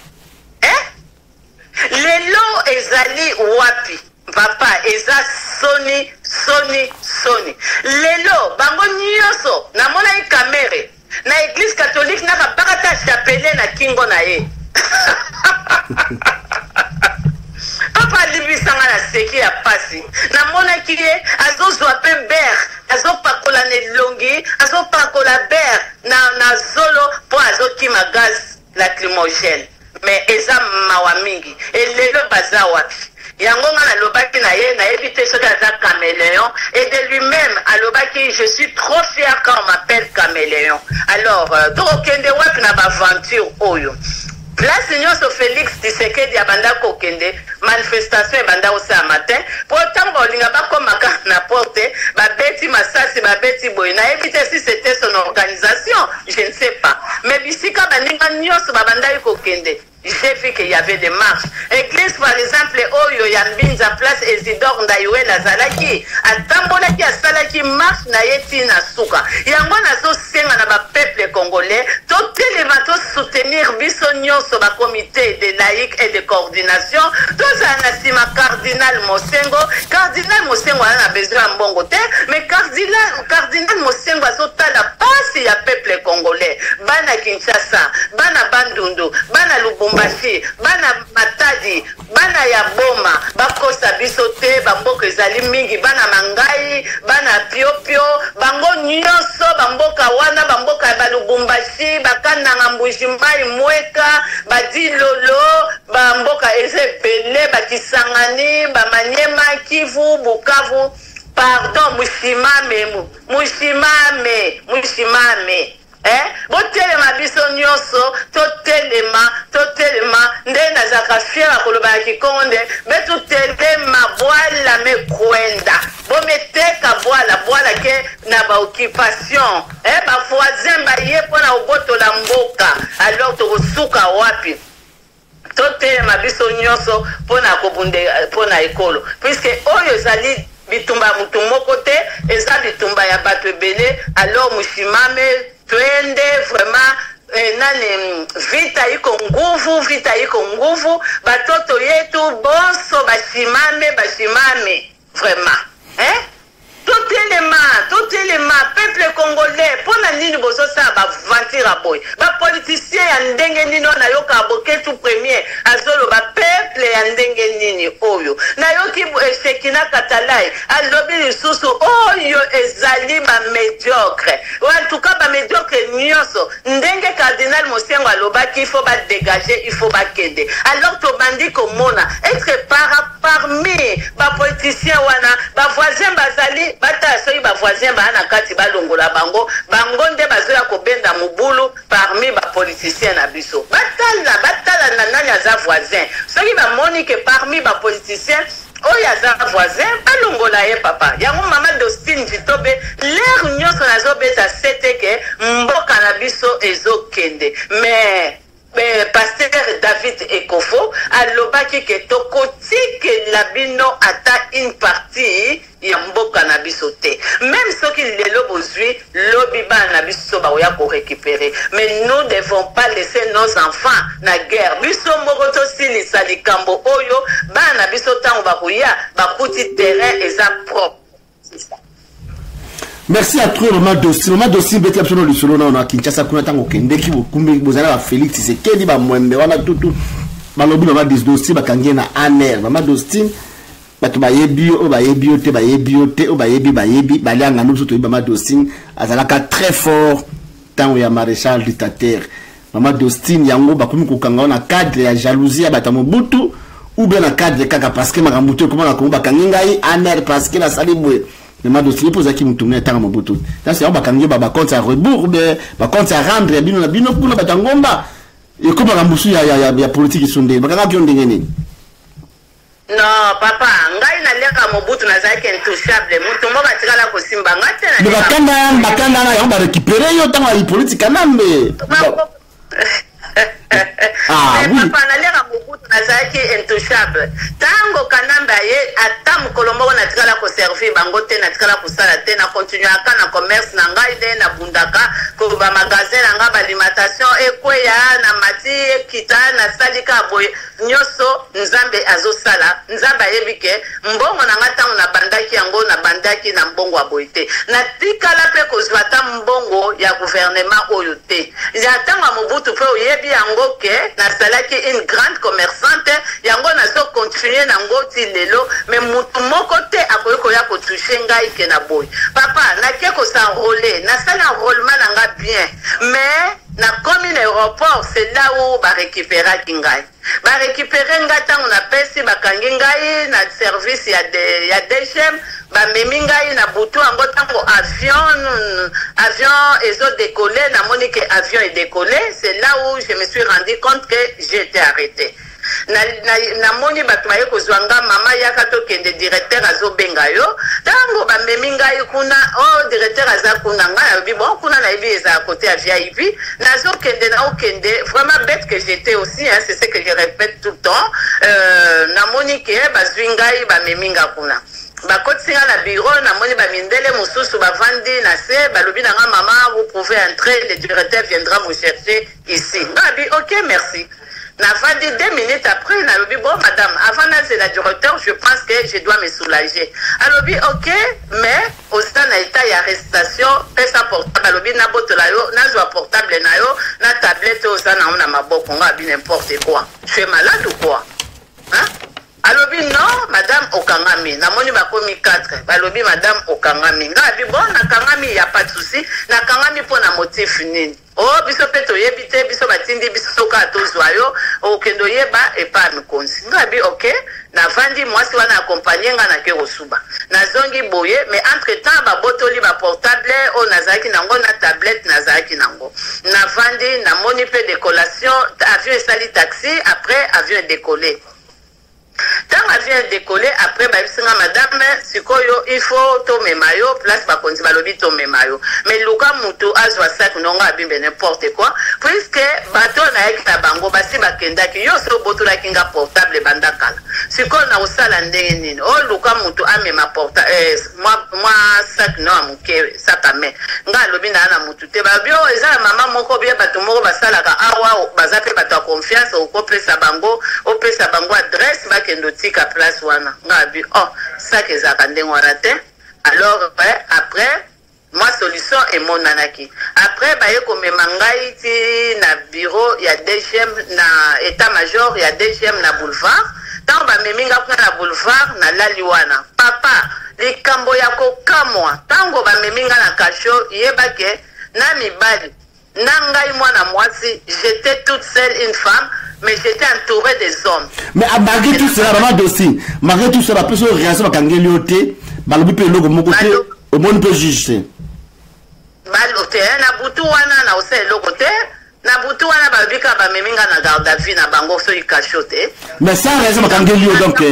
Lelo ezali wapi? Papa eza soni. Lelo bango nyonso namona kamere na église catholique na bakata chapelle na kingo na ye. Papa libisanga na seki ya pasi. Namonaki ye azozwa pe ber, azopakola ne longi, azopakola ber na zolo po azokima gaz lacrymogène. Mais eza mawa mingi. Elelo baza wapi. Yango nga alobaki na ye na éviter ce qu'aza caméléon et de lui-même alobaki je suis trop fier quand on m'appelle caméléon. Alors tokende wapi na baventure oyo. Place nyonso Félix Tshisekedi abanda kokende manifestation ebanda osa matin pour tant bolinga bakomaka na porte babeti masasi babeti boy na éviter si c'était son organisation je ne sais pas mais bisika baninga nyonso babanda kokende. J'ai vu qu'il y avait des marches. Église, par exemple, Oyo Yambinza place Isidore Ndayoué Lazalaki. Atambolaki asalaki marche na yeti na suka. Yango nazo senga na ba peuple congolais. Totelema to soutenir biso nyonso ba comité de laïcs et de coordination. Toza nasima cardinal Mosengo. Cardinal Mosengo a besoin mbongo te, mais cardinal Mosengo azotala pasi ya peuple congolais. Bana Kinshasa, bana Bandundu, bana Lubumbashi. Bana Matadi, bana ya Boma, bakosa bisote, bamboka ezali mingi, bana Mangai, bana Piopio, bango nyonso, bamboka wana, bamboka ya Lubumbashi, bakana Mbujimayi Mweka, Badilolo, bamboka ezebele, bakisangani, bamanyema, Kivu, Bukavu, pardon, Mushimame. Botelema biso nyonso totelema ndenda zaka fiera koloba kikonde betu telema voila me kwenda bometeka voila ke na ba occupation ba voisin ba ye pona oboto la mboka alors to suka wapi totelema biso nyonso pona kobunde pona ekolo puisque oyo zali bitumba mutu moko te eza bitumba ya bato ebele alors mushimame twende vraiment nani vita iko nguvu batoto yetu bonso bashimame vraiment totelema peuple congolais pona nini bozosala bavantira boy bapoliticien ya ndenge nini oyo nayoka boketu premier azoloba peuple ya ndenge nini oyo nayoki Shekina Katalai alobi lisusu oyo ezali bamediocre en tout cas bamediocre nyonso ndenge cardinal Mosengo alobaki il faut badegager il faut bakende alors tobandi komona être parmi bapoliticien wana bavoisin bazali bata soki bavoisin baana kati balongola bango nde bazoya kobenda mobulu parmi bapoliticien na biso batala na nani aza voisin soki bamoni ke parmi bapoliticien oyo aza voisin balongola ye papa yango mama Dostine Jitobe l'air nyonso nazobeta sete ke mboka na biso ezokende mais Pasteur David Ekofo alobaki ke tokotikela bino ata une partie ya mboka na biso te même soki lelo bozwi lobi bana na biso baoya ko récupérer mais nous devons pas laisser nos enfants na guerre biso moko tosilisa likambo oyo bana na biso tango bakoya bakuti terrain eza propre c'est ça. Merci à toi, Maman Dostine. Maman Dostine, beti absolument le solo na Kinshasa kuna tango kendeki bokumbi bozala ba Félix Tshisekedi ba mwembe wana tutu balobi Maman Dostine bakangie na aner. Maman Dostine bato bayebi o bayebi te o bayebi balianga nous to Maman Dostine azalaka très fort tango ya maréchal dictateur. Maman Dostine yango bakumi kokanga na cadre ya jalousie ya batamo butu ou bien na cadre kaka parce que makambuto comment na komba kangingai aner parce que la salibwe. Maman Dostine posa ki mutumne tanga mobutu. Ça c'est on bakangie ba compte à rebours ba compte à rendre bino na bino pour batangomba. Et comme makambusu ya politique sonde bakanga ki ondenge nini. Non, papa, ngai na leka mobutu na zaki intouchable. Mutu mo batikala ko simba ngate na. Bakanda na yamba récupérer yo tanga la politique nambe. Oui. Papa na leka mobutu na zaki intouchable. Tango kanamba ye atam kolombo na tikala ko servir bango te na tikala ko sala te na continuer aka na commerce na ngai de na bundaka ko ba magasin na nga ba alimentation ekweya na mati kita na salika boy nyoso nzambe azosala nzamba yebike mbongo na ngata na bandaki yango na bandaki na mbongo aboite na tikala pe ko zwata mbongo ya gouvernement oyo te ya tanga mobutu pe oyebi yango ke na salaki une grande commerce sante yango nazo continuer nango ti lelo mais mutu moko te akoki koya kotouche ngai ke na boy papa nake kosenrole nasala enrôlement nanga bien mais na commune aéroport c'est là où barécupéraki ngai barécupéré ngai ntango napesi bakangi ngai na service ya DGM bamemi ngai na butu yango ntango avion ezodécolle namoni ke avion edécolle c'est là où je me suis rendu compte que j'étais arrêté namoni bato baye kozwa nga mama yaka tokende directeur azobenga yo ntango bamemi ngai kuna directeur aza kuna ngai nayebi bon kuna nayebi eza côté ya VIP nazokende naokende vraiment bête que j'étais aussi hein, c'est ce que je répète tout le temps namoni ke bazwi ngai bamemi nga kuna bakotinga na bureau namoni bamindele mosusu bavandi na se balobi nanga mama vous pouvez entrer le directeur viendra vous chercher ici ngabi ok merci navandi 2 minutes après nalobi bon madame avant nazela directeur je pense que je dois me soulager alobi ok mais oza na état ya arrestation pesa portable alobi nabotola yo nazwa portable na yo na tablette oza na na maboko ngabi n'importe quoi tu es malade ou quoi hein alobi non madame okangami namoni bakomi 4 balobi madame okangami ngabi bon nakangami ya pas de souci nakangami pona motif nini oh biso pe toyebi te biso batindi biso soka tozwa yo okendo yeba epa mikonzi ngabi ok navandi mwasi wana accompagner nga na ke kosuba nazongi boye mais entre temps babotoli ba portable o nazaki nango na tablette nazaki nango navandi namoni pe décollation avion esali taxi après avion décollé tant avion décollé après babisinga madame sikoyo il faut tomema yo place bakonzi balobi tomema yo mais luka mutu azwa sac nonga abimbe n'importe quoi puisque bato na yeki na bango basi bakendaki yo so botolaki nga portable bandakala sikoyo na osala ndenge nini o luka mutu amema moi sac no amuke sakame nga alobi na mutu te babio eza mama moko bie bato moko basalaka awa baza pe bato ya confiance okopesa bango adresse kendo tika place wana ngabi ça que ça kande ngora te alors après moi solution et mon nanaki après baye komema ngai ti na bureau ya DGM na état major ya DGM na boulevard tant ba meminga kuna na boulevard na lali wana papa likambo ya kokamwa tango ba meminga na kasho yebake na mibali nangai mwana mwasi j'étais toute seule une femme mais j'étais entouré des hommes mais malgré tout cela vraiment dossier malgré tout cela plus réaction bakangeli oté balobi pe logo moko te au monde peut juger balote na butu wana na ose logo te na butu wana babika ba meminga na garde à vue na bango so ikachote mais ça réaction bakangeli donc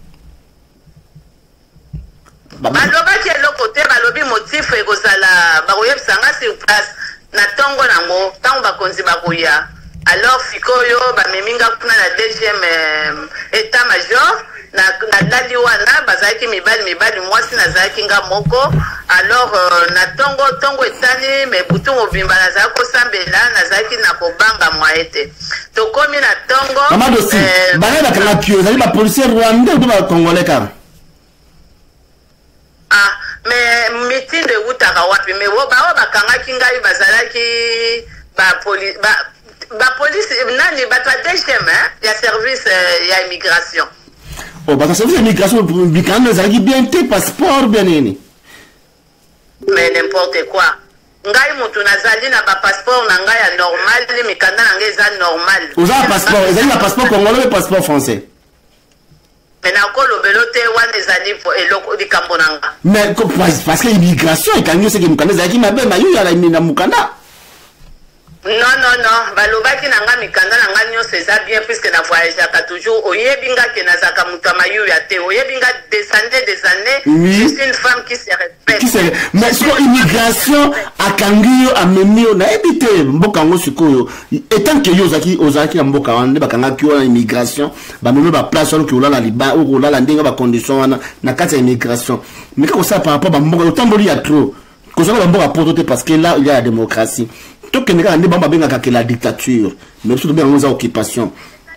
balobaki eloko te balobi motif ekozala bakoyebisanga sur place na tongo nango tango bakonzi bakoya alors sikoyo bameminga kuna na DGM état major na dali wana bazalaki mibali mwasi nazalaki nga moko alors na tongo etani me butu mobimba nazalaki kosambela nazalaki na kobanga mwaete tokomi na tongo amadosi bana bakanga pio ezali ba policier rwandais ou ba congolais kaka mais meeting de utaka wapi mais bao bakangaki ngai bazalaki ba police nani bato ya DGM ya service ya immigration bato service ya immigration bikanga ezalaki bien te passeport bien nini mais n'importe quoi ngai mutu nazali na ba passeport na ngai ya normal mikanda na ngai eza normal oza passeport ezali na passeport congolais ou passeport français mais nakolobelo te wana ezali po eloko likambo na nga mais parce que immigration ekangi oseke mukanda ezalaki mabe mayu ya na mukanda non balobaki na nga mikanda na nga nyonso eza bien puisque na voyageaka toujours oyebi nga ke nazaka mutu ya mayu ya te oyebi nga des années je suis une femme qui se respecte mais siko immigration akangi yo amemi yo nayebi te mboka yango sikoyo etant ke yo ozalaki na mboka wana nde bakangaki yo na immigration bamemi baplace wana olala liba olala ndenge bacondition wana na kati ya immigration mais kaka osala par rapport bamboka otamboli ya trop kozala bamboka poto te parce que là il y a la démocratie tokendeka na nde bamba bengaka ke la dictature mais surtout benga ngoza occupation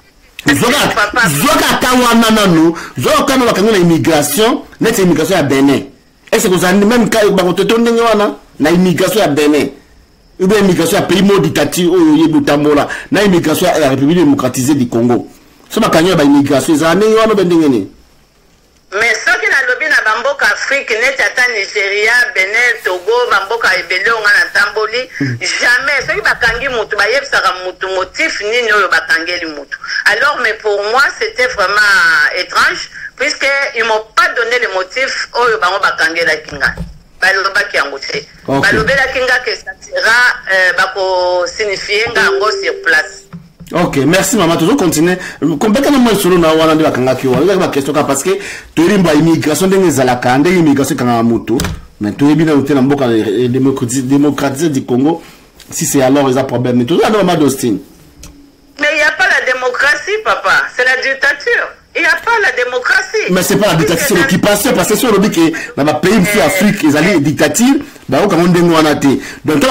zoka ata wana nanu zoka na bakango na immigration neti immigration ya Benin est-ce que ozali même ka bakototo ndenge wana na immigration ya Benin ou bien immigration ya pays mode dictature oyo yebi utambola na immigration ya République démocratisée du Congo so bakangi ba immigration za ndenge wana bendengeni. Mais soki na lobi na bamboka Afrique neti ata Nigeria, Benin, Togo, bamboka ebele onga na tamboli, jamais soki bakangi mutu bayebisaka mutu motif nini oyo bakangeli mutu. Alors mais pour moi c'était vraiment étrange puisque ils m'ont pas donné le motif oyo bango bakangela kinga. Balobaki yango te. Balobela kinga que ça sera bako signifier ngo sur place. Ok, merci maman. Toujours continuer. Combien de temps solo na wana ndeba kanga kiwa? Ndeba question ka parce que to limba immigration ndenge zalaka ndenge immigration kanga mutu. Mais to ebina utena mboka démocratique du Congo. Si c'est alors ils a problème. Mais toujours dans ma dostine. Mais il y a pas la démocratie, papa. C'est la dictature. Il n'y a pas la démocratie. Mais c'est pas la dictature, c'est l'occupation. Parce que si on dit que dans les pays de l'Afrique, ils ont des dictatures, bah on a des donc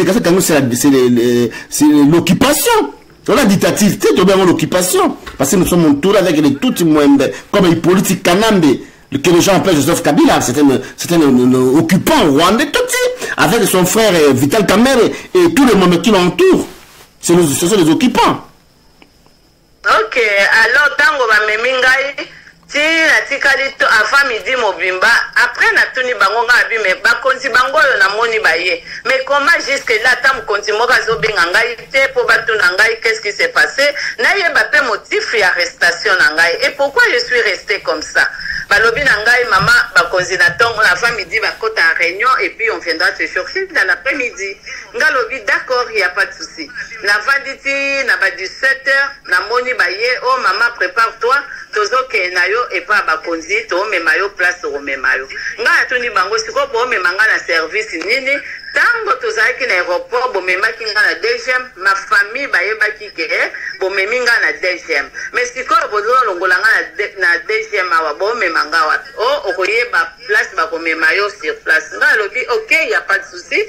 c'est l'occupation. On a dictature, c'est bien l'occupation. Parce que nous sommes autour avec les tout moyens, comme les politiques canambés, que les gens appellent Joseph Kabila, c'est un occupant rwandais tout avec son frère Vital Kamerhe et tous les membres qui l'entourent. Ce sont les occupants. Ok, alors tango ba memingai ti na tikali to avant midi mobimba après na tuni bango ngabi me ba konti bango na moni baye mais comment jusque là tam konti moka zo benga ngai te po batu na ngai qu'est-ce qui s'est passé na ye ba pe motif ya arrestation na ngai et pourquoi je suis resté comme ça balobi na ngai mama ba konzi na tongo na avant midi ba kota en réunion et puis on viendra te chercher dans l'après-midi ngalobi d'accord il y a pas de souci na vanditi na ba 17h na moni baye oh maman prépare-toi tozo ke na yo et pas ba konzi to mema yo place to mema yo nga atuni bango siko bo mema nga na service nini tango tozaki na aéroport bo mema ki nga na deuxième ma famille baye baki ke bo memi nga na deuxième mais siko bo longola nga na deuxième awa bo mema nga wa oh okoyeba place ba ko mema yo sur place nga lobi OK il y a pas de souci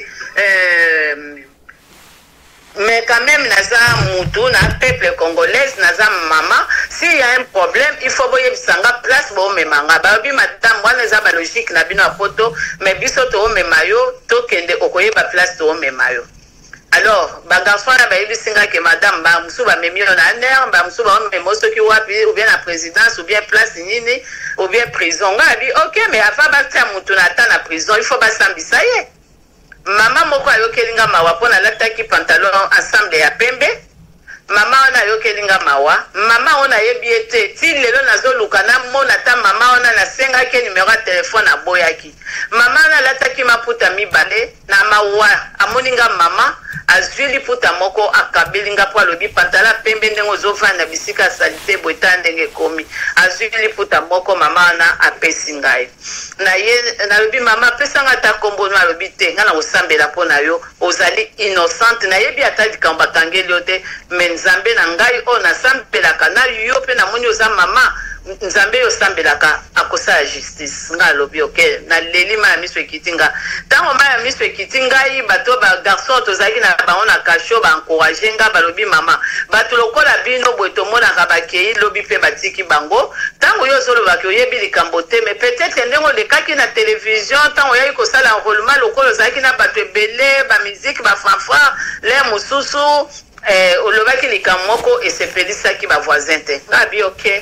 mais quand même naza mutu na peuple congolais naza maman s'il y a un problème il faut boye bisanga place bo memanga ba bi madame wana za ba logique na bino photo mais biso to memayo to kende okoye ba place to memayo alors ba garçon na ba bisinga ke madame ba musu ba memio na ner ba musu ba memo soki wapi ou bien la présidence ou bien place nini ou bien prison ngabi OK mais avant ba tia mutu na ta na prison il faut ba sambisa ye Mama moko ayokelinga mawa pona lataki pantalon ensemble ya pembe. Mama ona ayokelinga mawa. Mama ona yebiete. Ti lelo nazoluka na mona ta mama ona na senga ke numéro de téléphone aboyaki. Mama ona lataki maputa mibale na mawa. Amoninga mama azwili puta moko akabelinga po alobi pantala pembe ndengo zovanda bisika salite boita ndenge komi. Azwili puta moko mama ona apesi ngai. Na ye na lobi mama pesanga ta kombo na lobi te ngana osambela pona yo ozali innocente na yebi atali kamba kangeli yote men nzambe na ngai o na sambelaka na yo pe na moni oza mama nzambe yo sambelaka akosa justice nga lobi OK na lelima ya miso ekitinga tango ma ya miso ekitinga yi bato ba garçon tozaki na bango na kasho ba encourager nga balobi mama bato lokola bino boto mona ka bakei lobi pe batiki bango tango yo zolo ba ko yebi likambo te mais peut-être ndengo le kaki na télévision tango yayi ko sala enrôlement lokolo zaki na bato ebele ba musique ba fanfare les mususu olobaki likambo moko esepelisaki ba voisin te ngabi OK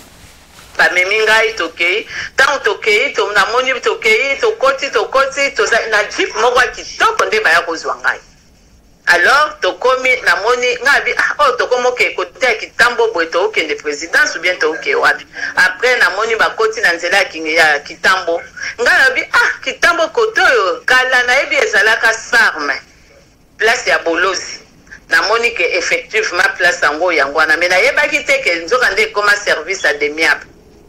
ba memingai tokei tant tokei to na moni tokei to koti to na jeep moko kitoko nde ba ya kozwa ngai alors to komi na moni ngabi oh to komo ke kote kitambo boeto okende présidence ou bien to ke wapi après na moni ba koti na nzela ya kitambo ngabi kitambo koto kala na ebi ezalaka sarme place ya bolozi na moni ke effectivement place yango na mena yebaki te ke nzoka nde koma service à demiable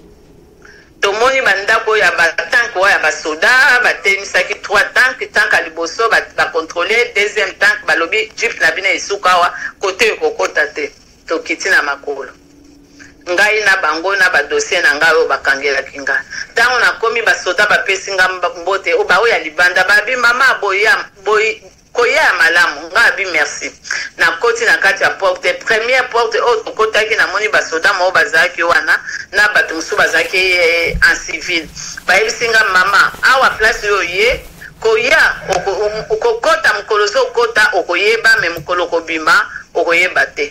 tomoni bandako ya ba tank ya ba soda ba tenisaki 3 tank à liboso ba contrôler deuxième tank balobi jeep na bina isukawa côté kokota te to kitina makolo ngai na bango na ba dossier na ngai o bakangela kinga tango na komi ba soda ba pesinga mbote o ba o ya libanda ba bi mama boy koya malamu ngabi merci na koti na kati ya porte première porte autre kotaki na moni basoda mo bazaki wana na bato musu bazaki en civil ba ibisinga mama awa place yo ye koya okokota mukolozo kota okoyeba me mukolo kobima okoyeba te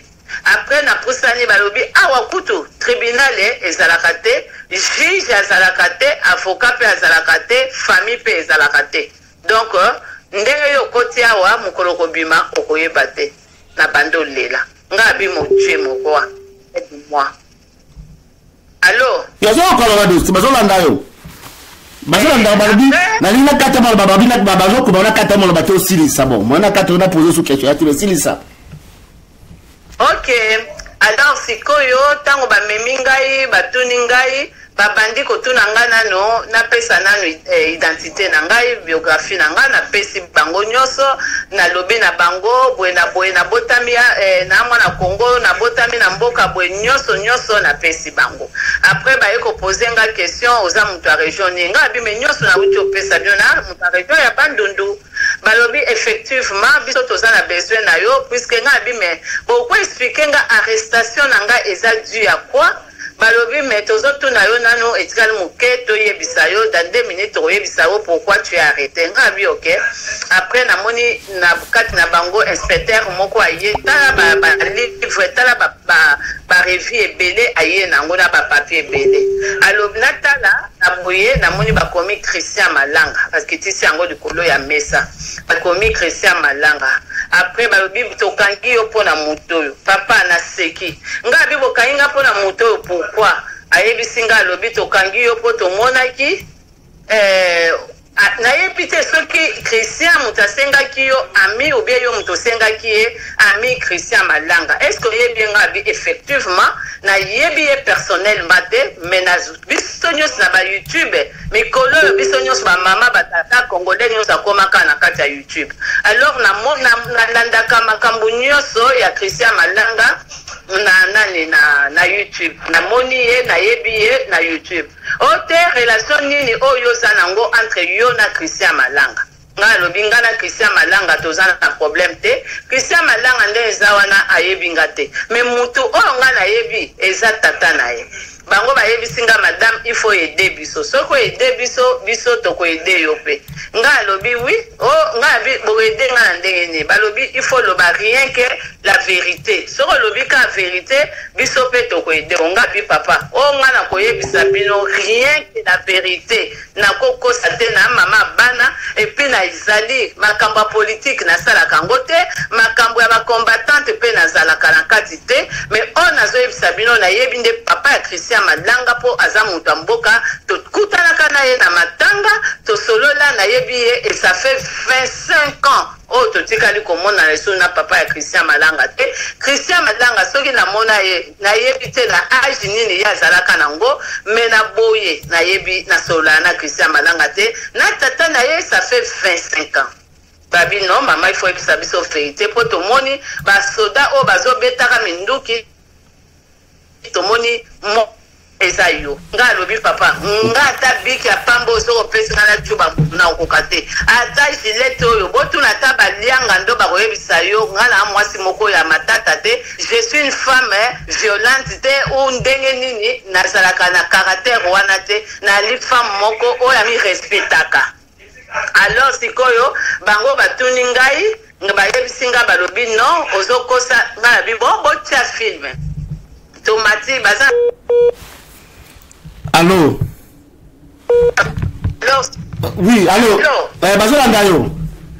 après na pusani balobi awa kutu tribunal ezalaka te, juge azalaka te, avocat pe azalaka te, famille pe ezalaka te. Donc ndenge yo koti awa mokolo kobima okoyeba te na bando lela nga bi mo tue moko wa aide-moi. Allô yazo koloba dosi bazolanda yo bazolanda balobi na lina kata mala babina babazo ko bana kata mala bato silisa bon mona kata na poser sous question ati silisa. OK, alors sikoyo tango ba memingai batuni ngai babandi kotuna nga nano napesa nano identité na ngai biographie na nga na pesi bango nyoso na lobi na bango bwena botami na mwana Congo na botami na mboka bwe nyoso na pesi bango. Après ba yeko poser nga question oza mutu a région nga bi me nyoso na wuti opesa bio na mutu a région ya Bandundu. Balobi effectivement biso toza na besoin na yo puisque nga bi me pourquoi expliquer nga arrestation na nga eza dû à quoi? Balobi mais tozotu na yo nano etikali moke toyebisa yo dans 2 minutes toyebisa yo pourquoi tu es arrêté. Nga bi OK. Après na moni na kati na bango inspecteur moko aye tala ba livre tala ba revue ebele aye nango na ba papier ebele. Alobi na tala na boye na moni ba komi Christian Malanga parce que tisi yango likolo ya mesa. Ba komi Christian Malanga. Après balobi tokangi yo pona mutoyo papa na seki. Nga bi bokainga pona mutoyo pourquoi ayebisi nga alobi tokangi yo po tomonaki nayebi te soki Christian mutu asengaki yo ami ou bien yo mutu osengaki ye ami Christian Malanga. Est-ce que oyebi nga bi effectivement nayebi ye personnellement te mais na biso nyonso na ba YouTube mikolo biso nyonso ba mama batata congolais nyonso akomaka na kati ya YouTube. Alors nalandaka makambo nyonso ya Christian Malanga na YouTube namoni ye nayebi ye na YouTube. Ote relation nini oyo za nango entre yo na Christian Malanga? Nga lobi nga na Christian Malanga toza na problème te. Christian Malanga nde eza wana ayebi nga te. Mais mutu oyo nga nayebi eza tata na ye. Bango bayebisi nga madame il faut aider biso. Soko aider biso toko aider yo pe. Nga lobi oui, nga bi bo aider nga ndenge ni. Balobi il faut loba rien que la vérité. Soko lobi ka vérité biso pe toko aider. Nga bi papa. Nga na koyebisa bino rien que la vérité. Na koko sate na mama bana et puis na izali makambo politique na sala kangote, makambo ya ba combattante pe na sala kana katite, mais on azoyebisa bino na yebinde papa ya Christian Malanga po aza mutu mboka to kutanaka na ye na matanga to solola na yebi ye et ça fait 25 ans o to tikali komona leso na papa ya Christian Malanga te. Christian Malanga soki na mona ye na yebi te na âge nini ya zalaka nango mais na boye na yebi na solola na Christian Malanga te na tata na ye ça fait 25 ans. Babi non mama il faut que ça biso vérité po to moni ba soda o bazo betaka minduki to moni mo eza yo nga lobi papa nga ata biki apambo soko pesi nga na tuba na okokate ata gilet oyo botuna ta balianga ndo bakoyebisa yo nga na mwasi moko ya matata te. Je suis une femme violente te ou ndenge nini nazalaka na caractère wana te na li femme moko oyo ami respectaka. Alors sikoyo bango batuni ngai bayebisi nga balobi non ozokosa nga bi botia film tomati baza. Allô? Allô? Oui, allô? Bazolanda yo?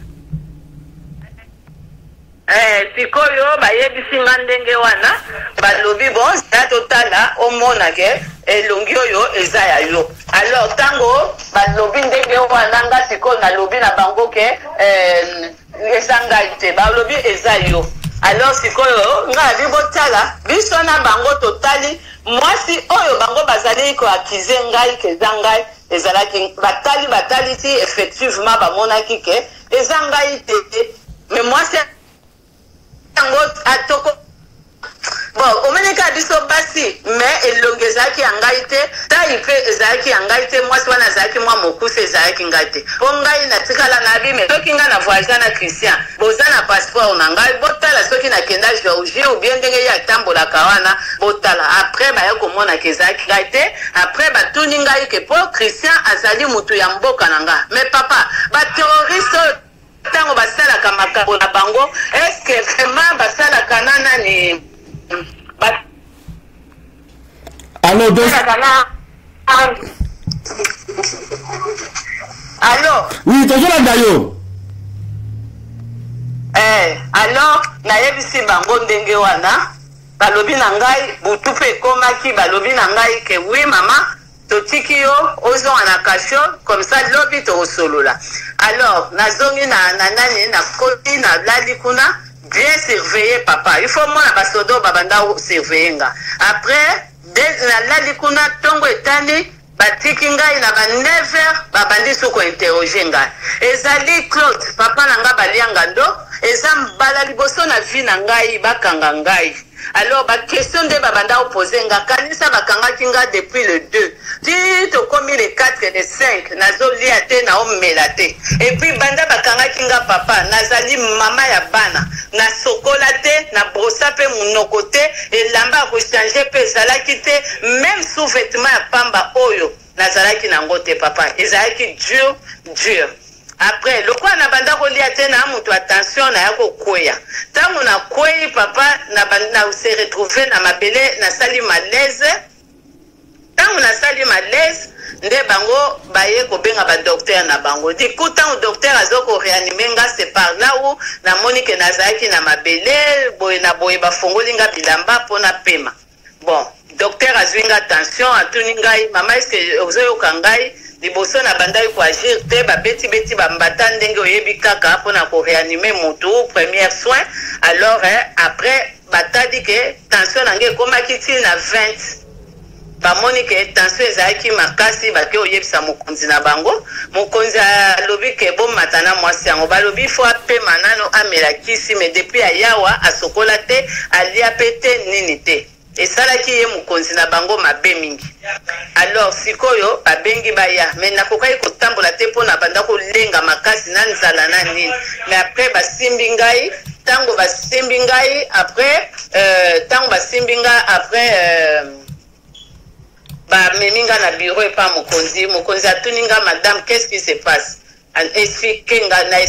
Sikoyo bayebisi nga ndenge wana balobi bon ya totala omona ke elongi oyo eza ya yo. Alors tango balobi ndenge wana nga sikoyo nalobi na bango ke eza ngai te balobi eza yo. Alors sikoyo nga bibotala biso na bango totali mwasi oyo bango bazali ko akize ngai ke zangai ezalaki batali ti effectivement bamonaki ke ezangai te mais mwasi yango atoko bon omeneka biso basi mais elongezaki yangai te tai pe ezalaki yangai te mwasi wana azalaki mwa mokuse ezalaki ngai te po ngai natikala na bi mais soki ngai na voyage na Christian boza na passeport na ngai botala soki nakenda Georgie ou bien ndenge ya tambolaka wana botala après baye komona ke ezalaki ngai te après batuni ngai ke po Christian azali mutu ya mboka na nga mais papa ba terroriste tango basalaka makambo na bango est-ce que vraiment basalaka nani Allô? Oui, toujours d'ailleurs. Alors, nayebisi bango ndenge wana, balobi na ngai, butu pe komaki, balobi na ngai ke oui maman, totiki yo, ozo anakasho, comme ça lobi to osolola. Alors, nazongi na nani, na koti, na lali kuna, bien surveiller papa. Il faut moi na basodo babanda surveiller nga. Après, na lali kuna, tongo etani, batiki ngai na ba 9h babandi suko interroger ngai. Ezali Claude, papa na nga balianga ndo, eza mbala liboso na vie na ngai bakanga ngai. Alors ba question de babanda opposer nga kanisa bakanga kinga depuis le 2. Ti to komi le 4 et le 5 nazo lia te na omela te. Et puis banda bakanga kinga papa nazali mama ya bana na sokola te na brosa pe munoko te elamba ko changer pe zalaki te même sous-vêtement ya pamba oyo nazalaki nango te papa ezalaki dur. Après, le quoi na banda kolia te na mutu attention na yako kweya. Tangu na kwei papa na se retrouver na mabele na sali malaise. Tangu na sali malaise nde bango baye ko benga ba docteur na bango. Du coup tangu docteur azoko réanimer nga c'est par là où na monique nazaki na mabele boye na boye ba fongolinga bilamba pona pema. Bon, docteur azwinga attention atuningai mama est-ce que ozoyo kangai liboso na banda ko agir te ba beti ba mbata ndenge oyebi kaka pona ko réanimer mutu premier soin. Alors après batadi ke tension nange komaki ti na 20 ba monique tension ezaki makasi ba ke oyebisa mokonzi na bango mokonzi alobi ke bom matana mwasi yango balobi fo ape manano amela kisi mais depuis ayawa asokola te alia pete nini te. Et ça là qui est mokonzi na bango mabe mingi. Alors sikoyo babengi baya mais nakokai ko tambola te pona banda ko lenga makasi na nzala na nini. Mais après basimbi ngai tango basimbi ngai après tango basimbi ngai après ba meminga na bureau et pas mokonzi atuninga madame qu'est-ce qui se passe? Expliquer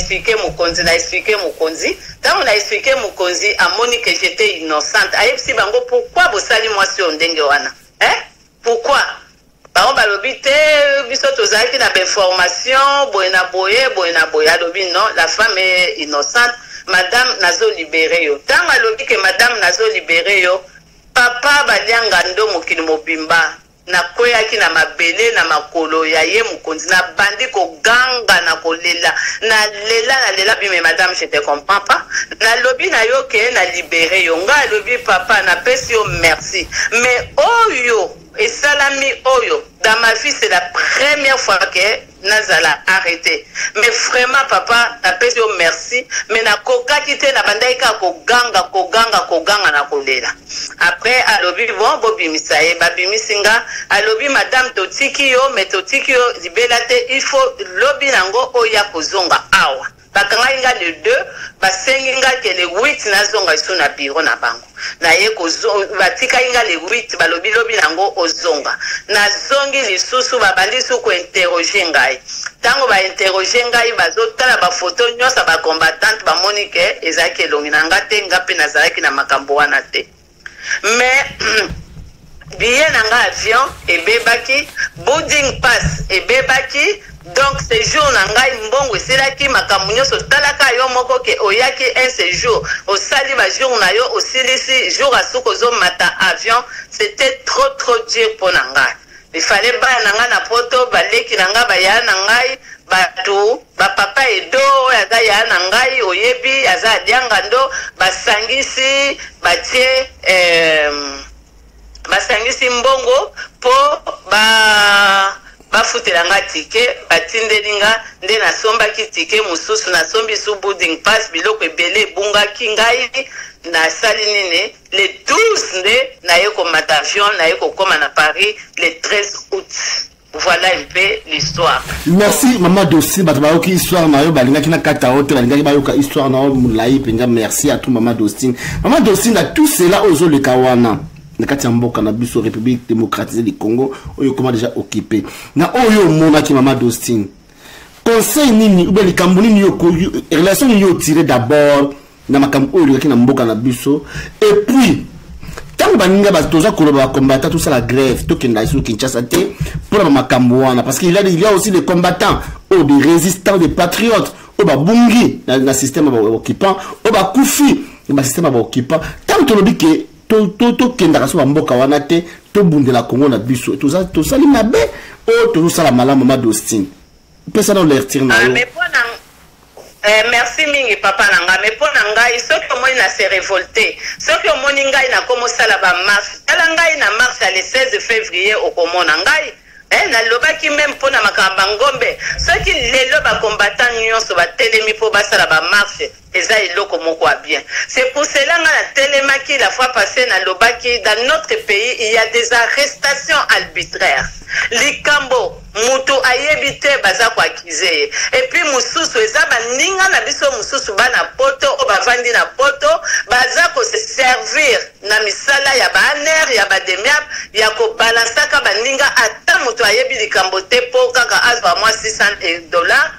mokonzi tant on a expliqué mokonzi a moni que j'étais innocente ayepsi bango pourquoi bosali moi si ondenge wana pourquoi bango balobi te biso tozalaki na information boyena boye alobi non la femme est innocente madame nazo libéré yo tant alobi que madame nazo libéré yo papa balianga ndo mokili mobimba na koyaki na mabele na makolo ya ye mokonzi na bandi ko ganga na kolela na lela bime madame je te comprends pas na lobi na yo ke na libéré yo nga lobi papa na pesi yo merci mais oyo esalami oyo dans ma vie c'est la première fois que nazala arrêté mais vraiment papa na pesi yo merci mais na kokaki te na bandaika ko ganga na kolela après alobi bon bobimisa ye babimisinga alobi madame totiki yo mais totiki yo libela te il faut lobi nango oya kozonga awa bakanga inga le 2 basengi nga ke le 8 nazonga iso na bureau na bango na ye kozonga batika inga le 8 balobi lobi nango ozonga na zongi lisusu babandi su ko interroger ngai tango ba interroger ngai bazotala ba photo nyosa ba combattante ba monique ezaki elongi na nga te nga pe nazalaki na makambo wana te mais billet nanga avion ebebaki boarding pass ebebaki. Donc séjour nangai mbongo eselaki makambo nyonso talaka yo moko ke oyaki un séjour osali ba jour na yo osilisi jour asuko zo mata avion c'était trop dur pour nangai. Il fallait ba nanga na poto baleki nanga ba ya nangai batu ba papa edo yaza ya nangai oyebi aza dianga ndo basangisi batie basangisi mbongo po bafutela nga tike batindeli nga nde nasombaki tike mosusu nasombi su boarding pass biloko ebele ebungaki ngai nasali nini le 12 nde naye komata avion naye kokoma na Paris le 13 août. Voilà un peu l'histoire. Merci maman Dossi bato bayoki histoire na yo balingaki na kata hote balingaki bayoka histoire na yo mulai penga merci à tout maman Dossi. Maman Dossi na tout cela ozo le kawana. Na kati ya mboka na biso République démocratique du Congo oyo comment déjà occupé na oyo mona ki maman Dostine conseil nini ou bien likambo nini yo relation nini yo tiré d'abord na makambo oyo ki na mboka na biso et puis tant baninga batoza koloba combattant tout ça la grève to kenda isu Kinshasa te pour la makamboana parce qu'il y a aussi des combattants ou des résistants des patriotes ou ba bungi na système occupant ou ba kufi ba système occupant tant to lobi ke to kenda kaso mboka wana te to bundela Congo na biso to ça li mabe o to ça la malama ma dostine peut ça dans l'air tir na yo. Merci mingi papa nanga mais pour ngai ceux qui ont na se révolter ceux qui ont ngai na comme ça la ba marche tala ngai na marche le 16 février au komona ngai na lobaki même pour na makamba ngombe ceux qui lelo ba combattant nyonso ba telemi pour ba sala ba marche eza eloko moko bien c'est pour cela nga la télémaki la fois passée na lobaki dans notre pays il y a des arrestations arbitraires likambo mutu ayebite baza ko accuser et puis mususu eza baninga na biso mususu bana poto o bavandi na poto baza ko se servir na misala ya baner ya bademiap ya ko balancer ka baninga ata mutu ayebi likambo te po kaka azwa moi $600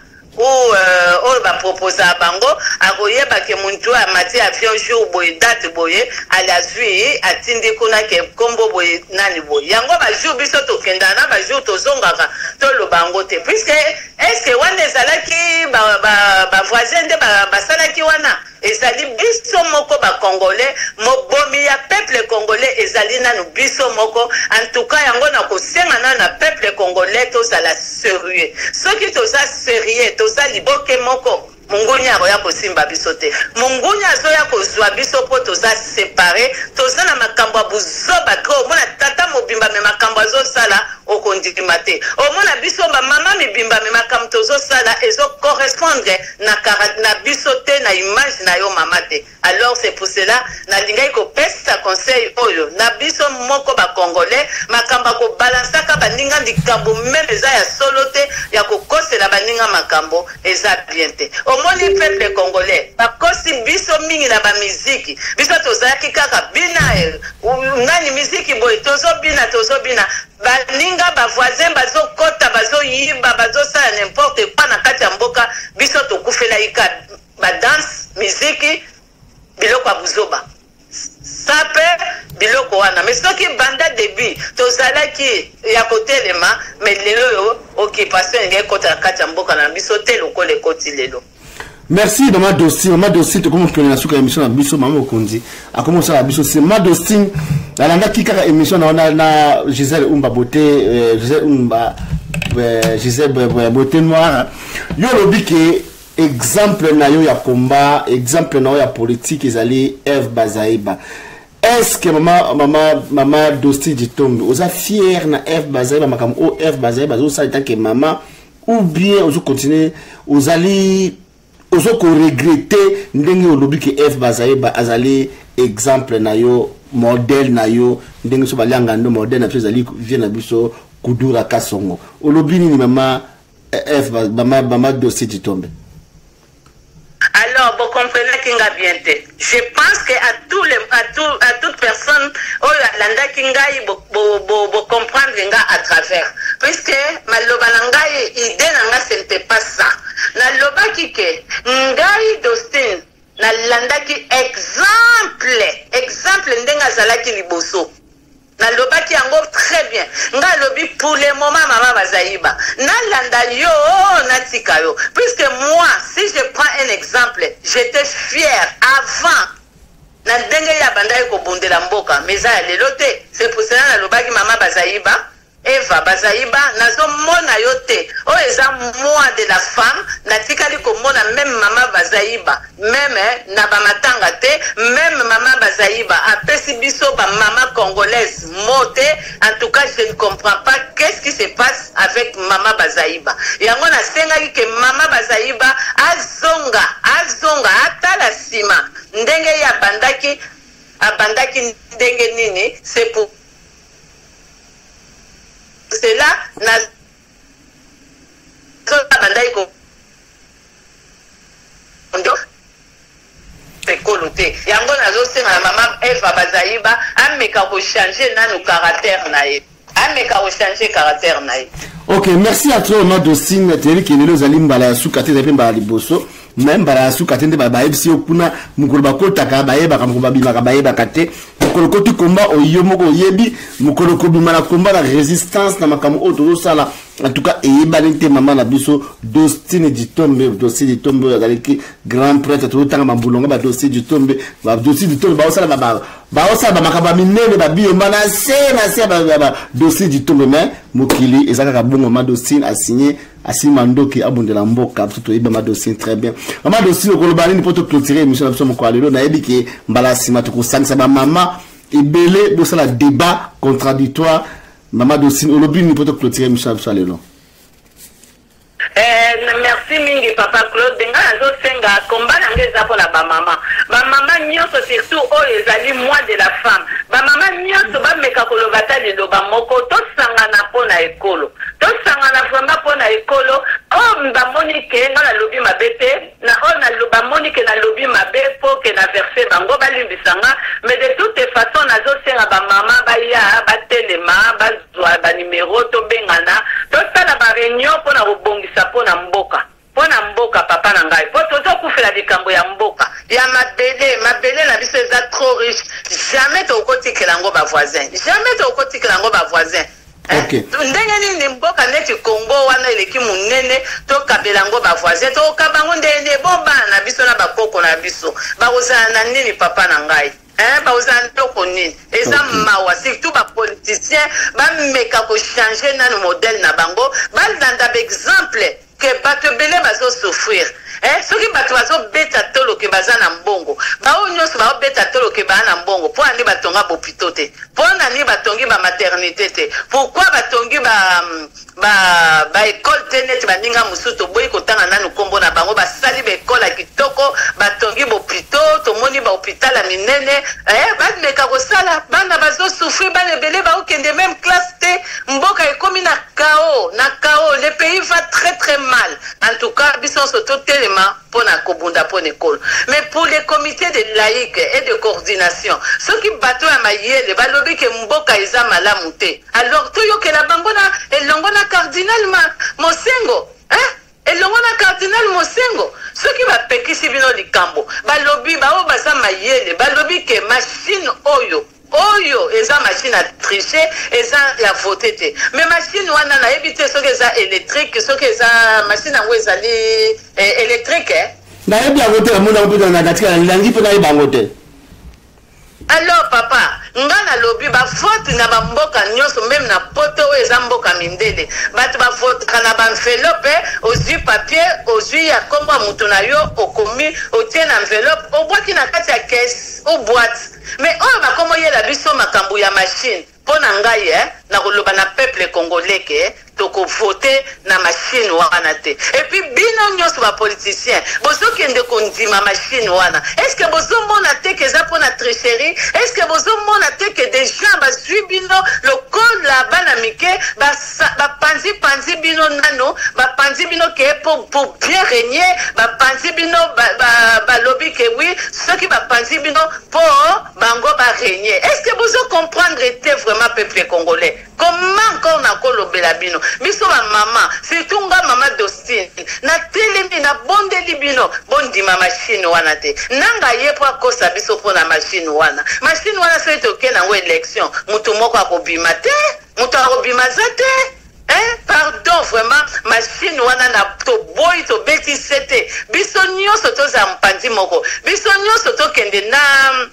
ou va proposer à bango agoye ba ke muntu a mati avion jour boye date boye ala zui atindi kuna ke kombo boye nani boye yango ba jour biso to kenda na ba jour to zongaka to lo bango te puisque est-ce que wana ezalaki ba voisin de ba salaki wana ezali biso moko ba congolais mobomi ya peuple congolais ezali nanu biso moko en tout cas yango na ko senga na peuple congolais to sala sérieux ceux qui to sa sérieux to sa liboke moko mungunya ya kosimba biso te mungunya zo ya kozwa biso po to sa séparer to sa na makambo buzoba ko mona tata mobimba me makambo zo sala okondima te omona biso ba mama mibimba me makambo to zo sala ezo correspondre na biso te na image na yo mama te alors c'est pour cela na lingai ko pesa conseil oyo na biso moko ba congolais makambo ko balancer ka baninga likambo même eza ya solo te ya ko kosela baninga makambo eza bien te omoni peuple congolais bakosi biso mingi na ba muziki biso tozaki kaka bina nani muziki boy tozo bina baninga ba voisin bazo kota bazo yiba bazo sala n'importe quoi na kati ya mboka biso tokufela ika ba dance muziki biloko ya buzoba sape biloko wana mais soki banda début tozalaki ya kotelema mais lelo yo occupation ngai kota na kati ya mboka na biso te lokola ekoti lelo. Merci Mama Dostine to comme na suka émission na biso Mama Okonzi a commencé la biso c'est Mama Dostine la landa ki kaka émission na Gisèle Umba Beauté Gisèle Beauté Noire yo lobi ke exemple na yo ya combat exemple na yo ya politique ezali Eve Bazaiba est-ce que Mama Dostine Ditombe oza fier na Eve Bazaiba makam o Eve Bazaiba zo sa tant que maman ou bien ozo continuer ozali ozo ko regretter ndenge olobi ke Eve Bazaiba azali exemple na yo modèle na yo ndenge so balanga ndo modèle na azali vient na biso kudura kasongo olobi ni mama Eve mama Dostine Ditombe. Alors, vous comprenez kinga bien te. Je pense que à toute personne, landa kinga vous comprendre kinga à travers. Puisque maloba ngai idée nanga ce n'était pas ça. Na loba kike ngai Dostine na landa ki exemple ndenga zalaki liboso. Na lobaki yango très bien. Nga lobi pour le moment Mama Bazaiba. Na landa yo natika yo. Puisque moi, si je prends un exemple, j'étais fier avant. Na ndenge ya bandai ko bondela mboka, mais ça lelote. C'est pour cela na lobaki Mama Bazaiba. Eva Bazaiba nazo mona yote o eza moi de la femme natikali ko mona même Mama Bazaiba même na ba matanga te même Mama Bazaiba apesi biso ba mama congolaise moté en tout cas je ne comprends pas qu'est-ce qui se passe avec Mama Bazaiba yango na sengaki ke Mama Bazaiba azonga atala sima ndenge ya abandaki ndenge nini c'est pour c'est là na bandai ko ndo sekolote yango nazo senga na Mama Eva Bazaiba ameka ko changer nanu caractère na ye OK, merci à toi Mama Dostine teri kenelo zalimba la suka te pe mbala liboso même bala suka te ba ebisi okuna mukolo bakota ka bayeba ka mukolo babima ka bayeba kate mokolo koti combat oyo moko yebi mokolo ko bima na combat la résistance na makambo oto sala en tout cas eyebani te maman na biso Dostine Ditombe dossier Ditombe azalaki grand prêtre to tanga mambulonga ba dossier Ditombe ba dossier Ditombe ba osala ba makaba minene ba biomba na se ba dossier Ditombe mais mokili ezaka bongo ma Dostine a signé Mandoki abondela mboka to yeba ma dossier très bien maman Dostine ko lobani ni poto clôturer émission na biso moko alelo na yebi ke mbala sima to ko sangisa ba mama ebele bo sala débat contradictoire maman Dostine olobi ni poto clôturer émission na biso alelo. Merci mingi papa Claude nga azosenga combat nangeza pona ba mama nyonso surtout oyo ezali mois de la femme ba mama nyonso ba meka koloba ta liloba moko to sangana pona ekolo to sangana vraiment pona ekolo o ba monike nga na lobi mabete na o na loba monike na lobi mabe po ke na verser bango balimbisanga mais de toute façon nazosenga ba mama ba ya ba telema ba zwa ba numéro to bengana to sala ba réunion pona kobongisa pona mboka papa na ngai po tozo kufela likambo ya mboka ya mabele na biso eza trop riche jamais tokotikela ngo ba voisin okay. Ndenge nini mboka neti Congo wana eleki munene tokabela ngo ba voisin tokabango ndene bobana na biso na bakoko na biso bakozala na nini papa na ngai bakozala ntoko nini eza mawa surtout bapoliticien bameka kochange nano modele na bango balanda baexemple que bato bele bazo souffrir soki bato bazo beta tolo ke baza na mbongo bao nyonso bao beta tolo ke baza na mbongo po ani batonga bopito te po nani batongi ba maternité te pourquoi batongi ba école te neti baninga musuto boyi kotanga nanu kombo na bango basali ba école ya kitoko batongi bopito tomoni ba hôpital ya minene bameka kosala bana bazo souffrir bana ebele baokende même classe te mboka ekomi na chaos le pays va très très mal en tout cas biso soto telema pona kobunda pona école mais pour les comités de laïque et de coordination ceux qui bateau ya mayele balobi ke mboka eza malamu te alors toyokela bango na elongo na cardinal Mosengo elongo na cardinal Mosengo soki bapekisi bino likambo balobi bao baza mayele balobi ke machine oyo eza machine à tricher eza ya voter te mais machine wana na ebite soki eza électrique soki eza machine yango ezali électrique na yebi ya voter mona mpo na katika langi mpo na yebango te. Alors papa nga na lobi ba vote na ba mboka nyonso même na poto oyo eza mboka mindele bato ba vote na ba enveloppe ozwi papier ozwi ya kombo mutu na yo okomi otie na enveloppe obwaki na kati ya caisse o boîte mais oyo bakomo yela biso makambo ya machine pona ngai na koloba na peuple congolais ke toko voter na machine wana te et puis bino nyonso ba politicien bozokende kondima machine wana est-ce que bozomona te ke za pona tricherie est-ce que bozomona te ke des gens bazwi bino le code la bana mike bapanzi bino nano bapanzi bino ke pour bien régner bapanzi bino balobi ke oui ceux qui bapanzi bino pour bango ba régner est-ce que vous comprendre te vraiment peuple congolais comment encore na kolobela bino biso ba mama surtout nga mama Dostine na telemi na bondeli bino bondima machine wana te nanga ye po akosa biso po na machine wana so etoke na ngo élection mutu moko akobima te mutu akobima za te pardon vraiment machine wana na to boy to beti sete biso nyonso toza mpanzi moko biso nyonso tokende na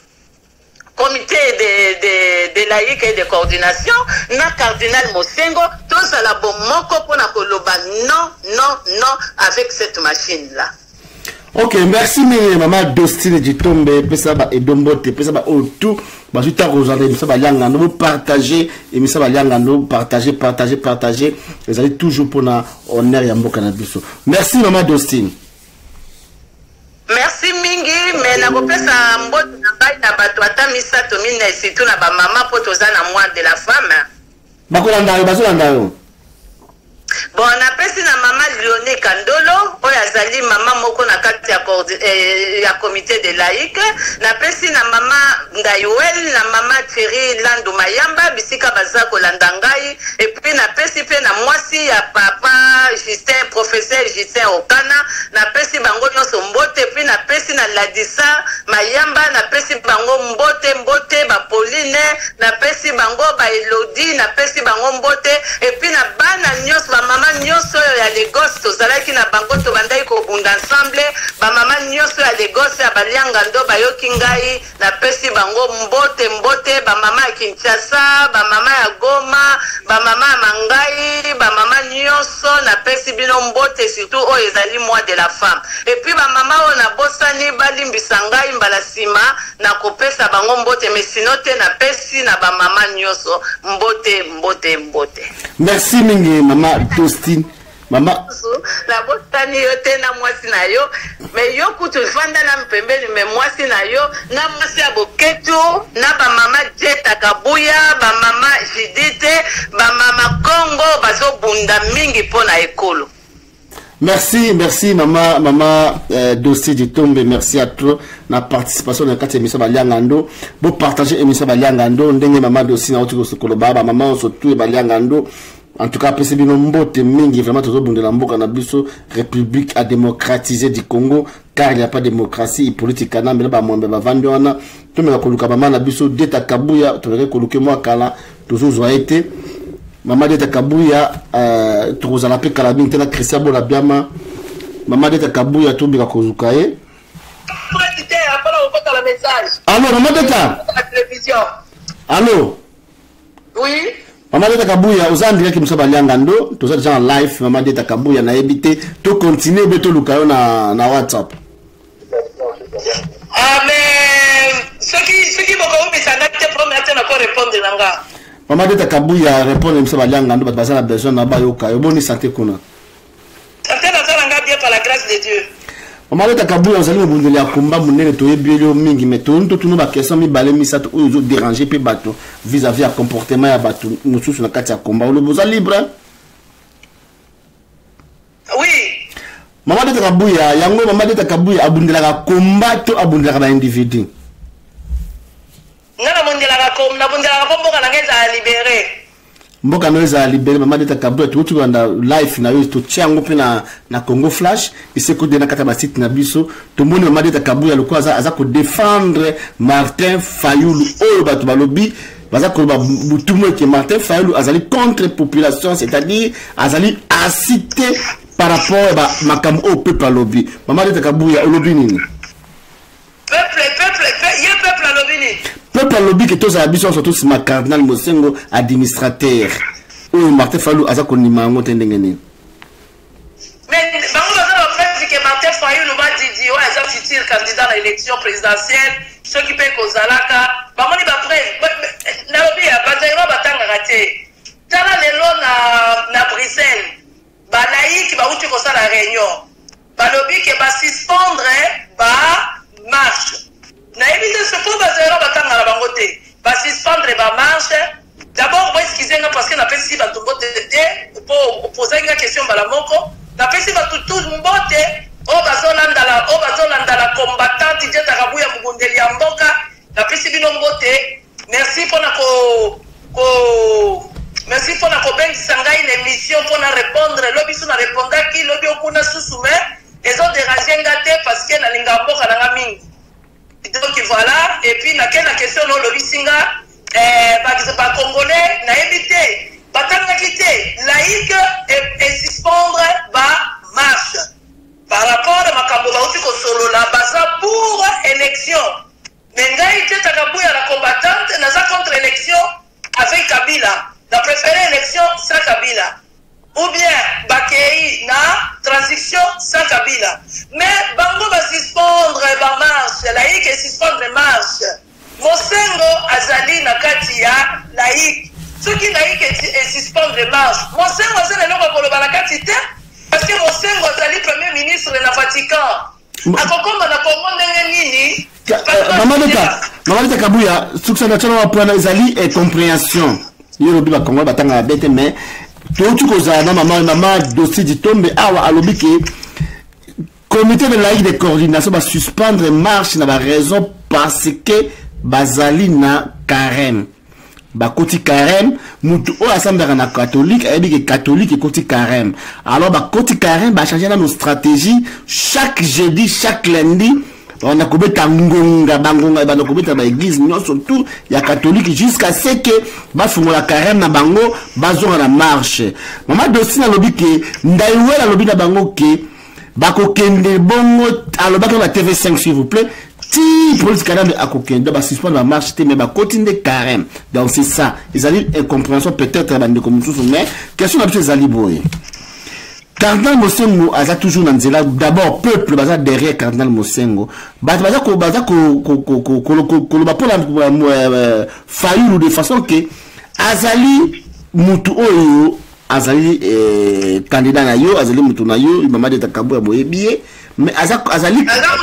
comité de laïque et de coordination na cardinal Mosengo tous à la bon moko pour na koloba non avec cette machine là. Ok, merci maman Dostine Ditombe pesa ba edombote pesa ba otu ba juta rozande pesa ba yanga no partager et misa ba yanga no partager les allez toujours pour na honneur ya mboka na biso. Merci maman Dostine. Merci mingi mais na kopesa mbote na bai na bato ata misato mine surtout na ba mama po toza na mois de la femme. Bakolanda yo bazolanda yo. Bon, na pesi na mama Lione Kandolo, oyo azali mama moko na kati ya comité de laïque, na pesi na mama Ngayuel, na mama Thierry Landu Mayamba, bisika baza kolanda ngai, et puis na pesi pe na mwasi ya papa Justin, professeur Justin Okana, na pesi bango nyonso mbote, puis na pesi na Ladisa Mayamba, na pesi bango mbote ba police Aline, na pesi bango ba Elodie, na pesi bango mbote, et puis na bana nyos, ba mama nyos ya Lagos, tozalaki na bango to bandai ko bunda ensemble, ba mama nyos ya Lagos ya balianga ndo ba yoki ngai, na pesi bango mbote mbote, ba mama ya Kinshasa, ba mama ya Goma, ba mama ya Mangai, ba mama nyos, na pesi bino mbote, surtout o ezali mois de la femme. Et puis ba mama o na bosani balimbisa ngai mbala sima na kopesa bango mbote, mais sinon te na pesi na ba mama nyoso mbote mbote mbote. Merci mingi mama Dostine. Mama na bosani yo te na mwasi na yo, mais yo kutu fanda na mpembeni, mais mwasi na yo na mwasi ya boketu na ba mama Jeta Kabuya, ba mama Jidite, ba mama Kongo bazo bunda mingi pona ekolo. Merci, merci maman Dossier du Tombe, merci à toi la participation dans cette émission Baliangando. Vous partagez l'émission Baliangando, ndenge maman Dossier na otiko sokoloba, maman surtout Baliangando. En tout cas, c'est bien mbote mingi vraiment toujours bon de la mboka na biso République à démocratiser du Congo, car il n'y a pas de démocratie politique na mais ba mwambe ba vandi wana. To me koluka maman na biso Deta Kabuya, to me koluke moi kala toujours zoité. Maman Deta Kabuya, tu as la paix carabine, tu as Christian Bolabiama. Maman Deta Kabuya, tu as Kozuka. Allô, Maman Deta. Allô. Oui. Maman Deta Kabuya, vous avez dit que nous sommes allés en Gando, tu as déjà en live, Maman Deta Kabuya, na évité, tu continues, tu as na WhatsApp. Ah, mais ce qui m'a dit, c'est que tu peux répondre là. Maman Deta Kabuya répond à M. Baliangando parce qu'il a besoin de yoka. Bonne santé kuna. Santé na bien par la grâce de Dieu. Maman Deta Kabuya vous allez me bundeli akomba munene to yebelo mingi mais to nto ba question mi balé mi sato ozo déranger pe bato vis-à-vis à comportement ya bato nous sous na kati ya komba le boza libre. Oui. Maman Deta Kabuya yango Maman Deta Kabuya abundela komba to abundela ba individu. Mboka no eza libéré Maman Deta Kabuya tu na live na yo to tiango pe na Congo Flash et c'est que de na kata ba site na biso to moni Maman Deta Kabuya le quoi aza ko défendre Martin Fayulu o ba to balobi baza ko ba butumo que Martin Fayulu azali contre population, c'est-à-dire azali incité par rapport ba makambo au peuple lobby. Maman Deta Kabuya o lobby nini peuple à lobby. Peuple à lobby que tous les habitants sont tous ma cardinal Mosengo administrateur. Ou Martin Fayulu aza konima ngo tendengeni. Mais bango baza fait que Martin Fayulu va dire ouais aza futur candidat à l'élection présidentielle, ceux qui peut kozalaka, bango ni ba près na lobby ya bazaira batanga raté. Tala lelo na Bruxelles. Ba laïque ba uti ko sala réunion. Ba lobby que ba suspendre ba marche. Na éviter ce pour bazaira batanga la bango te. Ba suspendre ba marche. D'abord, moi, excusez-moi parce que n'a pas si batumbo tété pour poser une question balamoko. N'a pas si batutu mbote. O bazolanda la combattante Jeta Kabuya mugundeli ya mboka. N'a pas si bino mbote. Merci pour merci pour la coben sangai une émission pour na répondre. Lobi suna répondre qui lobi okuna susume. Les autres dérangés ngate parce que na linga mboka na mingi. Donc voilà, et puis na question no lobi singa par congolais n'a évité batanga quitté laïque et suspendre ba marche par rapport à makambo ba uti ko solo la basa pour élection mais ngai Jeta Kabuya la combattante n'a pas contre élection avec Kabila n'a préféré élection sans Kabila ou bien bakei na transition sans Kabila mais bango ba suspendre ba marche laïque et suspendre marche Mosengo azali na kati ya laïque. Ce qui laïque est suspendre marche. Mosengo azali na koloba na kati te parce que Mosengo azali premier ministre na Vatican. Akokoma na Congo ndenge nini? Maman Deta Kabuya, succès na chana wa ezali et compréhension. Yero bi ba Congo batanga bete mais to tukoza na maman Dossier du Tombe awa alobi ke comité de laïque de coordination va suspendre marche na ba raison parce que bazali na carême bakoti carême mutu o asambera na catholique ebi que catholique et koti carême alors bakoti carême ba changer na nos stratégie chaque jeudi chaque lundi on a kobeta ngonga bangonga bana kobeta ba église non surtout ya catholique jusqu'à ce que ba fungola carême na bango bazonga na marche mama dosi na lobi ke ndaiwela lobi na bango ke bako kende bongo alobaka na TV5 s'il vous plaît ti police carême a kokende ba suspendre la marche te mais ba continuer carême donc c'est ça ils allaient incompréhension peut-être bande comme tout mais question na les aliboy Cardinal Mosengo a toujours dans nzela d'abord peuple baza derrière Cardinal Mosengo baza ko Fayulu de façon que azali mutu oyo azali candidat na yo azali mutu na yo mama de Takabu ya boyebié mais azali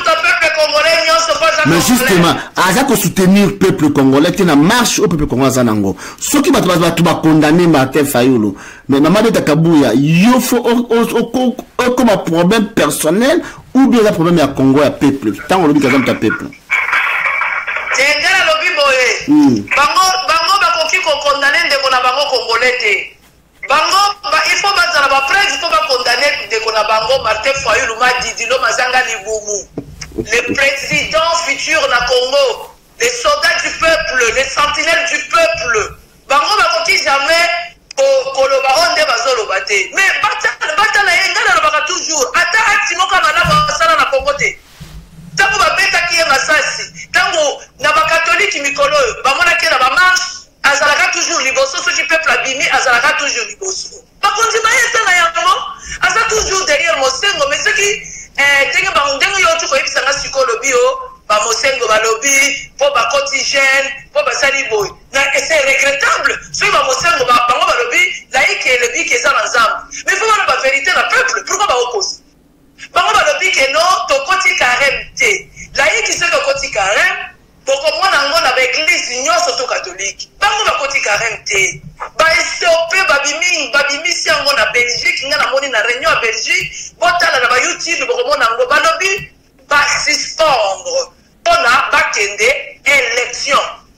mais justement azako soutenir peuple congolais qui na marche au peuple congolais zanango ceux qui tu va condamner Martin Fayulu mais maman de Takabuya il faut comme un problème personnel ou bien un problème à Congo à peuple tant on le dit comme ta peuple tengela lobi boye bango bakoki ko condamner ndeko na bango congolais te bango il faut bazala ba presse il faut ba condamner ndeko na bango Martin Fayulu ma didilo mazanga libumu le président futur na Congo, les soldats du peuple, les sentinelles du peuple. Bango bakoti jamais au kolobaronde bazolobate. Mais batala yenga na toujours. Ata atimoka malaba basala na Congo te. Tango babeta ki masasi. Tango na ba catholique mikolo, bamona ke na ba marche, azalaka toujours liboso ceux qui peuple abimi azalaka toujours liboso. Bakonzi mayesa na yango, aza toujours derrière Mosengo mais ceux qui ndenge yo tu ko yebisa nga sikolo bio ba Mosengo ba lobby po ba cotigène po ba sali boy na c'est regrettable so ba Mosengo ba bango ba lobby laïque et le bi que ça ensemble mais faut voir la vérité la peuple pourquoi ba oppose bango ba lobby que non to koti carême té laïque c'est to koti carême boko mwana ngo na ba église nyonso to catholique bango ba koti carême té ba SOP babimi si yango na Belgique nga na moni na réunion à Belgique botala na ba YouTube boko mwana ngo ba lobby ba suspendre pona ba kende élection.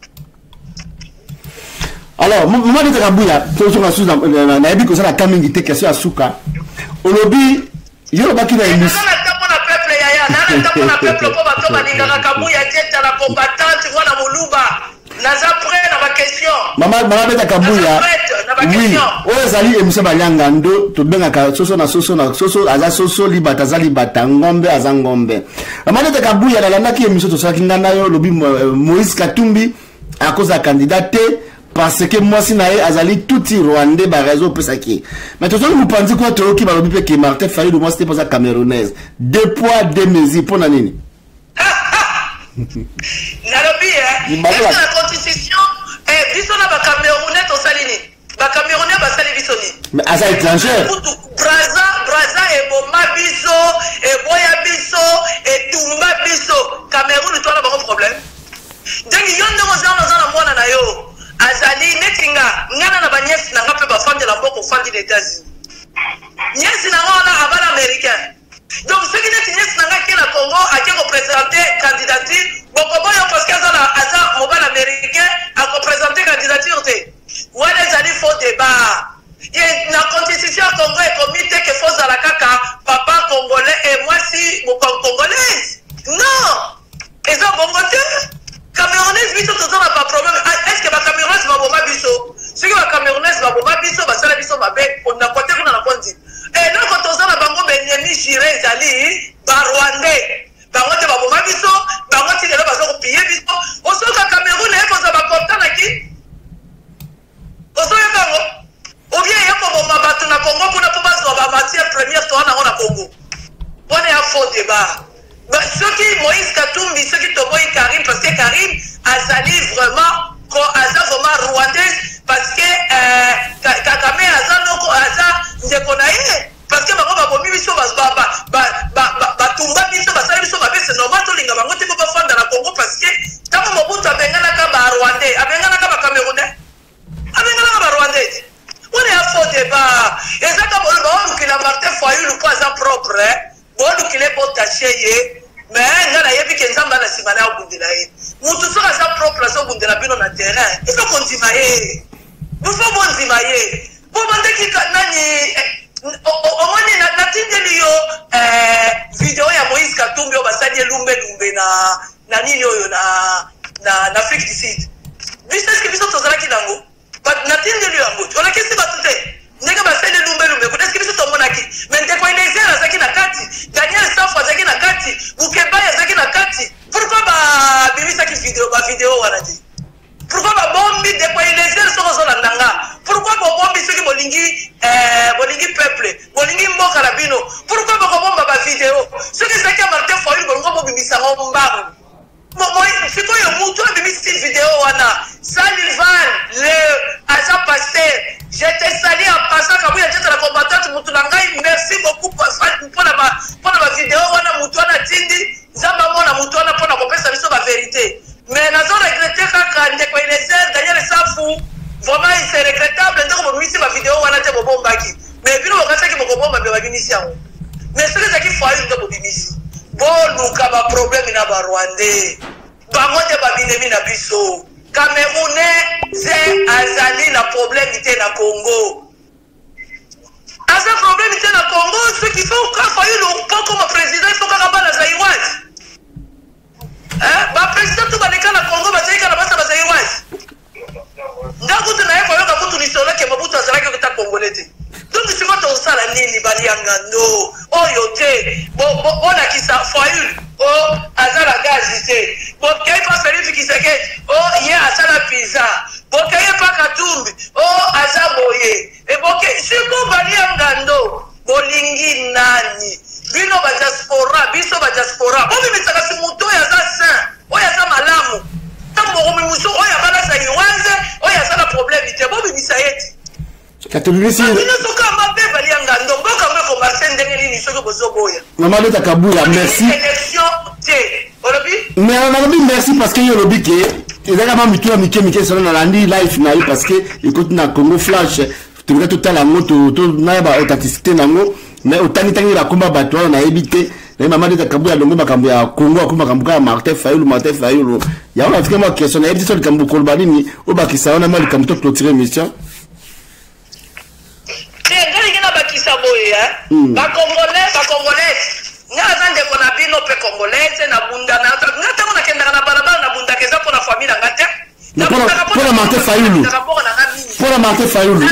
Alors moi de Takabuya toujours na sous na ebi ko ça la kamingi te question asuka au lobby yo ba ki na émission nana tapona peuple po bato balingaka Kabuya tieta la combattante wana muluba naza prêt na ba question mama beta Kabuya oui o zali émission balanga ndo to bengaka soso aza soso libata zali bata ngombe aza ngombe mama beta Kabuya la landa ki émission to saki ngana yo lobi Moïse Katumbi à cause de candidaté parce que moi si nae azali tout rwandais ba réseau pesaki mais tout ça vous pensez quoi to ki ba lobi pe que Martin Fayulu moi c'était pas ça camerounaise deux poids deux mesures pour nani na lobi est la constitution biso na ba camerounais to salini ba camerounais ba sali bisoni mais asa étranger braza e boma biso e boya biso e tumba biso Cameroun to na ba problème donc yonde mo zana mwana na yo azali netinga ngana na banyesi na ngape ba fandi la mboko fandi les États-Unis nyesi na ngona abala américain donc ce qui n'est nyesi na ngaki na Congo a qui représenter candidature boko boyo parce que aza mobile américain a représenter candidature te wala zali faux débat et la constitution Congo est comité que faut la kaka papa congolais et moi si mon congolais non ils ont bon côté Camerounais biso tozo na pas problème est-ce que ba Camerounais va bomba biso ce que ba Camerounais va bomba biso ba sala biso mabe on na côté kuna na kondi et là quand tozo na bango Benyami Jiré zali ba Rwandais bango te ba bomba biso bango ti lelo ba zo piller biso oso ka Cameroun e ko za ba porta na ki oso e bango ou bien e ko bomba batu na Congo kuna po ba zo ba matière première to na Congo on est à faux débat. Ceux qui Moïse Katumbi, ceux qui Toboy Karim, parce que Karim azali vraiment rwandaise, parce que Kakame azanoko aza ndekonaye, parce que bango babomi biso batumba biso basala biso babe c'est normal to linga bango te ko ba fanda na Congo parce que tango Mobutu abengana ka ba Rwandais, abengana ka ba Camerounais, abengana ka ba Rwandais. On est à faux débat. Et ça comme on que la Martin Fayulu pas à propre. Bon qu'il est bon taché mais ngana yebi ke nzamba na simana obundela ye mutu soka sa propre so bundela bino na terrain il faut qu'on dimaye il faut bon dimaye pour demander qui nani omoni natindeli yo video ya Moïse Katumbi basali lumbe na nini oyo na Afrique du Sud biso eske biso tozalaki nango natindeli yango olakisi bato te ndenge basali lumbe kuna eske biso tomonaki mais ndeko Eliezer azalaki na kati Daniel Safo azalaki na kati Bukebai azalaki na kati pourquoi babimisaki video wana te pourquoi bombi ndeko Eliezer soko ozolandanga pourquoi bombi soki bolingi peuple bolingi mboka na bino pourquoi bokobomba bavideo soki ezalaki ya Martin Fayulu bolingo bobimisango mbangu sikoyo mutu abimisi video wana Salivan le agent pasteur je te salue en passant kabuya tete la combattante mutu na ngai merci beaucoup pona ba video wana mutu wana tindi zamba mona mutu wana pona kopesa biso ba vérité mais nazo regretter kaka ndeko Eliezer Daniel Safo vraiment c'est regrettable ndeko bonisi ba video wana te bobombaki mais bino bokasaki bokobomba be babimisi yango mais soki ezalaki Fayulu ndo bobimisi boluka ba problème na ba Rwandais bango te babinemi na biso Camerounais azali na problème te na Congo aza problème te na Congo ce qui fait que Fayulu pas comme président il faut kaka bana zaïwaz ba président to baleka na Congo bazalika na basa bazaïwaz ndakutu na yeko yoka kutu ni solo ke mabutu azalaki kuta Congolais te donc c'est quoi ton sala nini balianga no oyo te bona kisa Fayulu azala gazi te bokai pa Félix Tshisekedi ye asala pizza bokai pa Katumbi aza boye e bokai siko balianga ndo bolingi nani bino ba diaspora biso ba diaspora bobi misaka simuto ya za saint oya malamu tambo muso oya bana sa yiwanze oya sala problème te bobi misayeti Katolisi Maman de Takabuya, merci. Mais on a dit merci parce que Yolobi qui est vraiment Mickey sur la live na parce que écoute na Congo Flash tu regardes tout à la moto tout na ba authenticité nango mais autant tangi la combat bateau na évité les Maman de Takabuya longo makambo ya Congo kuma makambo ya Martin Fayulu ya on a vraiment question na édition de Kambo Kolbalini au bakisa on a mal comme tout clôturer mission. Ba Congolais ngaza ndeko na bino pe Congolais na bunda na ngata mona kenda na barabara na bunda keza pour la famille na ngata pour la Martin Fayulu pour la Martin Fayulu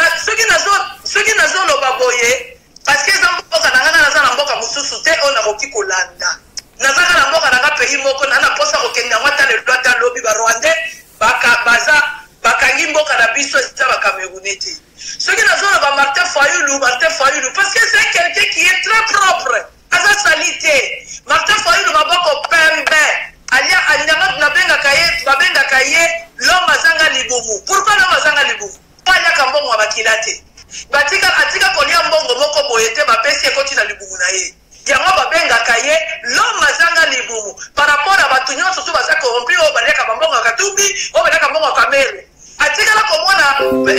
soki nazo lo baboye parce que zamboka na ngana na mboka mususu te ona koki kolanda nazaka na mboka na pays moko na posa kokenda ngata le lota lobi ba Rwandais bakangi mboka na biso za ba Camerounais te ce qui n'a pas Martin Fayulu parce que c'est quelqu'un qui est très propre à sa salité Martin Fayulu m'a beaucoup pembe alia na benga kaye l'homme azanga libumu pourquoi l'homme azanga libumu pas ya kambongo wa bakilate atika kolia mbongo moko boyete ba pesi ekoti na libumu na ye yango ba benga kaye l'homme azanga libumu par rapport à batunyo surtout basa corrompu o baleka mbongo Katumbi o baleka mbongo Kamere atika la komona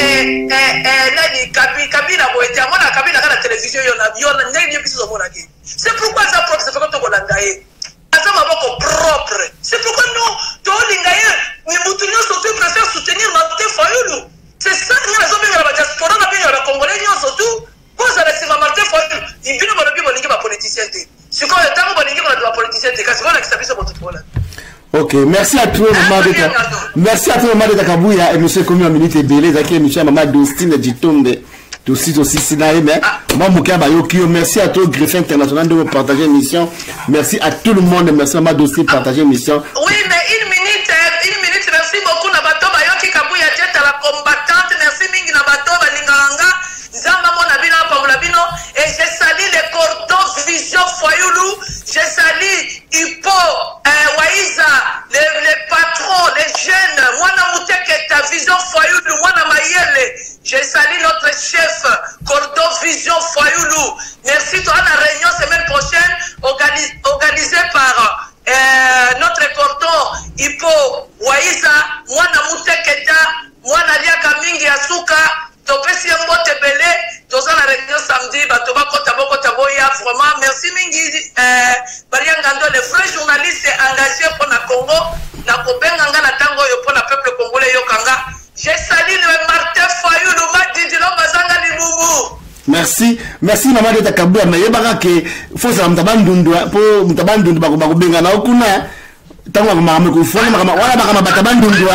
nani kabila boyete amona kabila kana télévision yona nani biso mona ke c'est pourquoi ça propre c'est pourquoi to kolanda ye asa maboko propre c'est pourquoi nous to lingaye ni mutunyo surtout préfère soutenir Martin Fayulu c'est ça ni raison bien la diaspora na bien la congolais surtout cause la c'est Martin Fayulu ibino balobi bolingi ba politicien te siko tango bolingi ba politicien te kasi bona kisabiso botu pola. Ok, merci à toi, Maman de merci à toi, Maman de Takabuya, et monsieur Komi en minute et belé, Zaki, monsieur Maman d'Austin, Jitombe, aussi Sinaï, mais moi, Moukaba Yokio, merci à toi, Griffin International, de partager l'émission. Merci à tout le monde, merci à Maman d'Austin, partager l'émission. Oui, mais une minute, merci beaucoup, Nabato, Bayoki Kabuya, tête à la combattante, merci Mingi Nabato, Balinganga, Zamba Monabino, Pamulabino, et je salue les cordons Vision Fayulu, je salue Hippo, Waïza, les patrons, les jeunes, Mwana Mouteke, ta Vision Fayulu, Mwana Mayele, je salue notre chef, Cordon Vision Fayulu. Merci, toi, à la réunion semaine prochaine, organisée par notre cordon Hippo, Waïza, Mwana Mouteke, Mwana Liaka Mingi Asuka, Topesi Mbote Bele, dans la réunion samedi, Batoba Kotabo Taboya, vraiment, merci Mingi, Bariangando, les vrais journalistes engagés pour le Congo, na Kobenganga na Tango pour le peuple congolais Yokanga. Je salue le Martin Fayulu, Madidi Lomazanga Limumu. Merci. merci maman de Takabuya mais yebaka ke faut ça mtabandundu po mtabandundu bakubenga na okuna tango mama ko fona mama wala baka batabandundu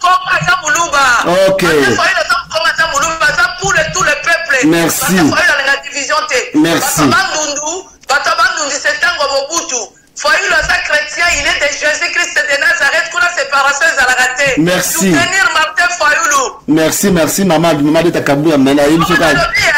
OK pour le peuple merci merci c'est tango mobutu Foyer le chrétien, il est de Jésus-Christ de Nazareth, pour la séparation de la raté. Merci. Soutenir Martin Fayoulou. Merci, maman de Takabuya. Mais là, il faut que.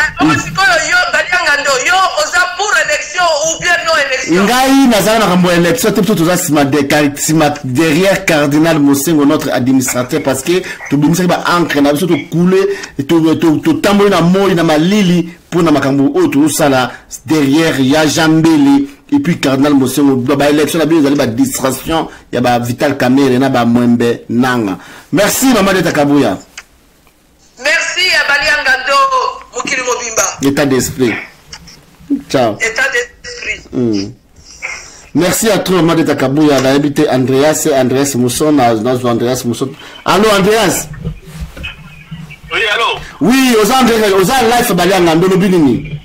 Pour élection ou bien non élection. Ngai nazana rambo élection tout derrière cardinal Mosengo notre administrateur parce que tout bimisa ba ancre na biso to couler to tambola na moi na malili pour na makambo o tout ça là derrière ya Jambeli et puis cardinal Mosengo ba élection la bien ba distraction ya ba Vital Kamerhe na ba Mwembe nanga. Merci maman de Takabuya. Merci à Baliangando Mukili Mobimba. État d'esprit. Ciao. État d'esprit. Merci à toi, Maman de Takabuya. On a invité Andreas Mousson. Andreas Mousson. Allô, Andreas? Oui, allô? Oui, aux live Balia Ngando Binini.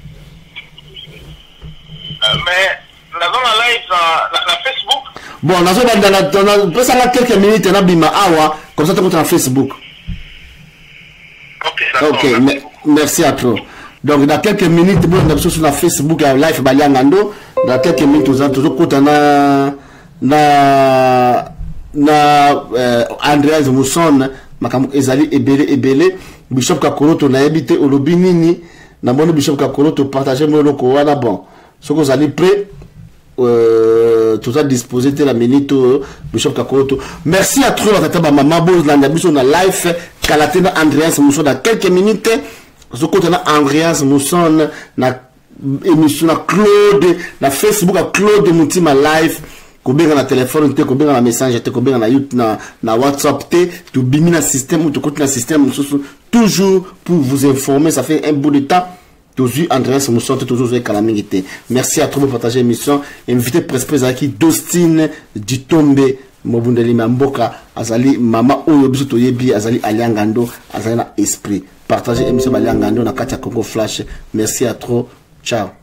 Mais, la live la Facebook? Bon, on a quelques minutes, on a bima awa, comme ça, tu es sur Facebook. Ok, merci à toi. Donc dans quelques minutes, nous avons sur la Facebook live Baliangando. Dans quelques minutes, nous avons toujours Andreas Mousson, Makam Ezali Ebele, Bishop Kakoroto na habité au Lobinini, na bon Bishop Kakoroto partager mon loco wana bon. Ce que vous allez prêt tout ça disposé la minute Bishop Kakoroto. Merci à toi tata maman Boz la biso na live Kalatena Andreas Mousson dans quelques minutes. Ce côté na Andreas Mousson na émission na Claude na Facebook à Claude Mutima live ko benga na téléphone te ko benga na message te ko benga na YouTube na WhatsApp te to bimi na système ou to côté na système toujours pour vous informer. Ça fait un bout de temps toujours Andreas Mousson toujours avec calamité. Merci à tous pour partager l'émission. Invité presse aki Dostine Ditombe Mobundeli Mamboka azali mama oyo biso toyebi azali aliangando azali na esprit. Partagez l'émission Baliangando na Katia Congo Flash. Merci à trop. Ciao.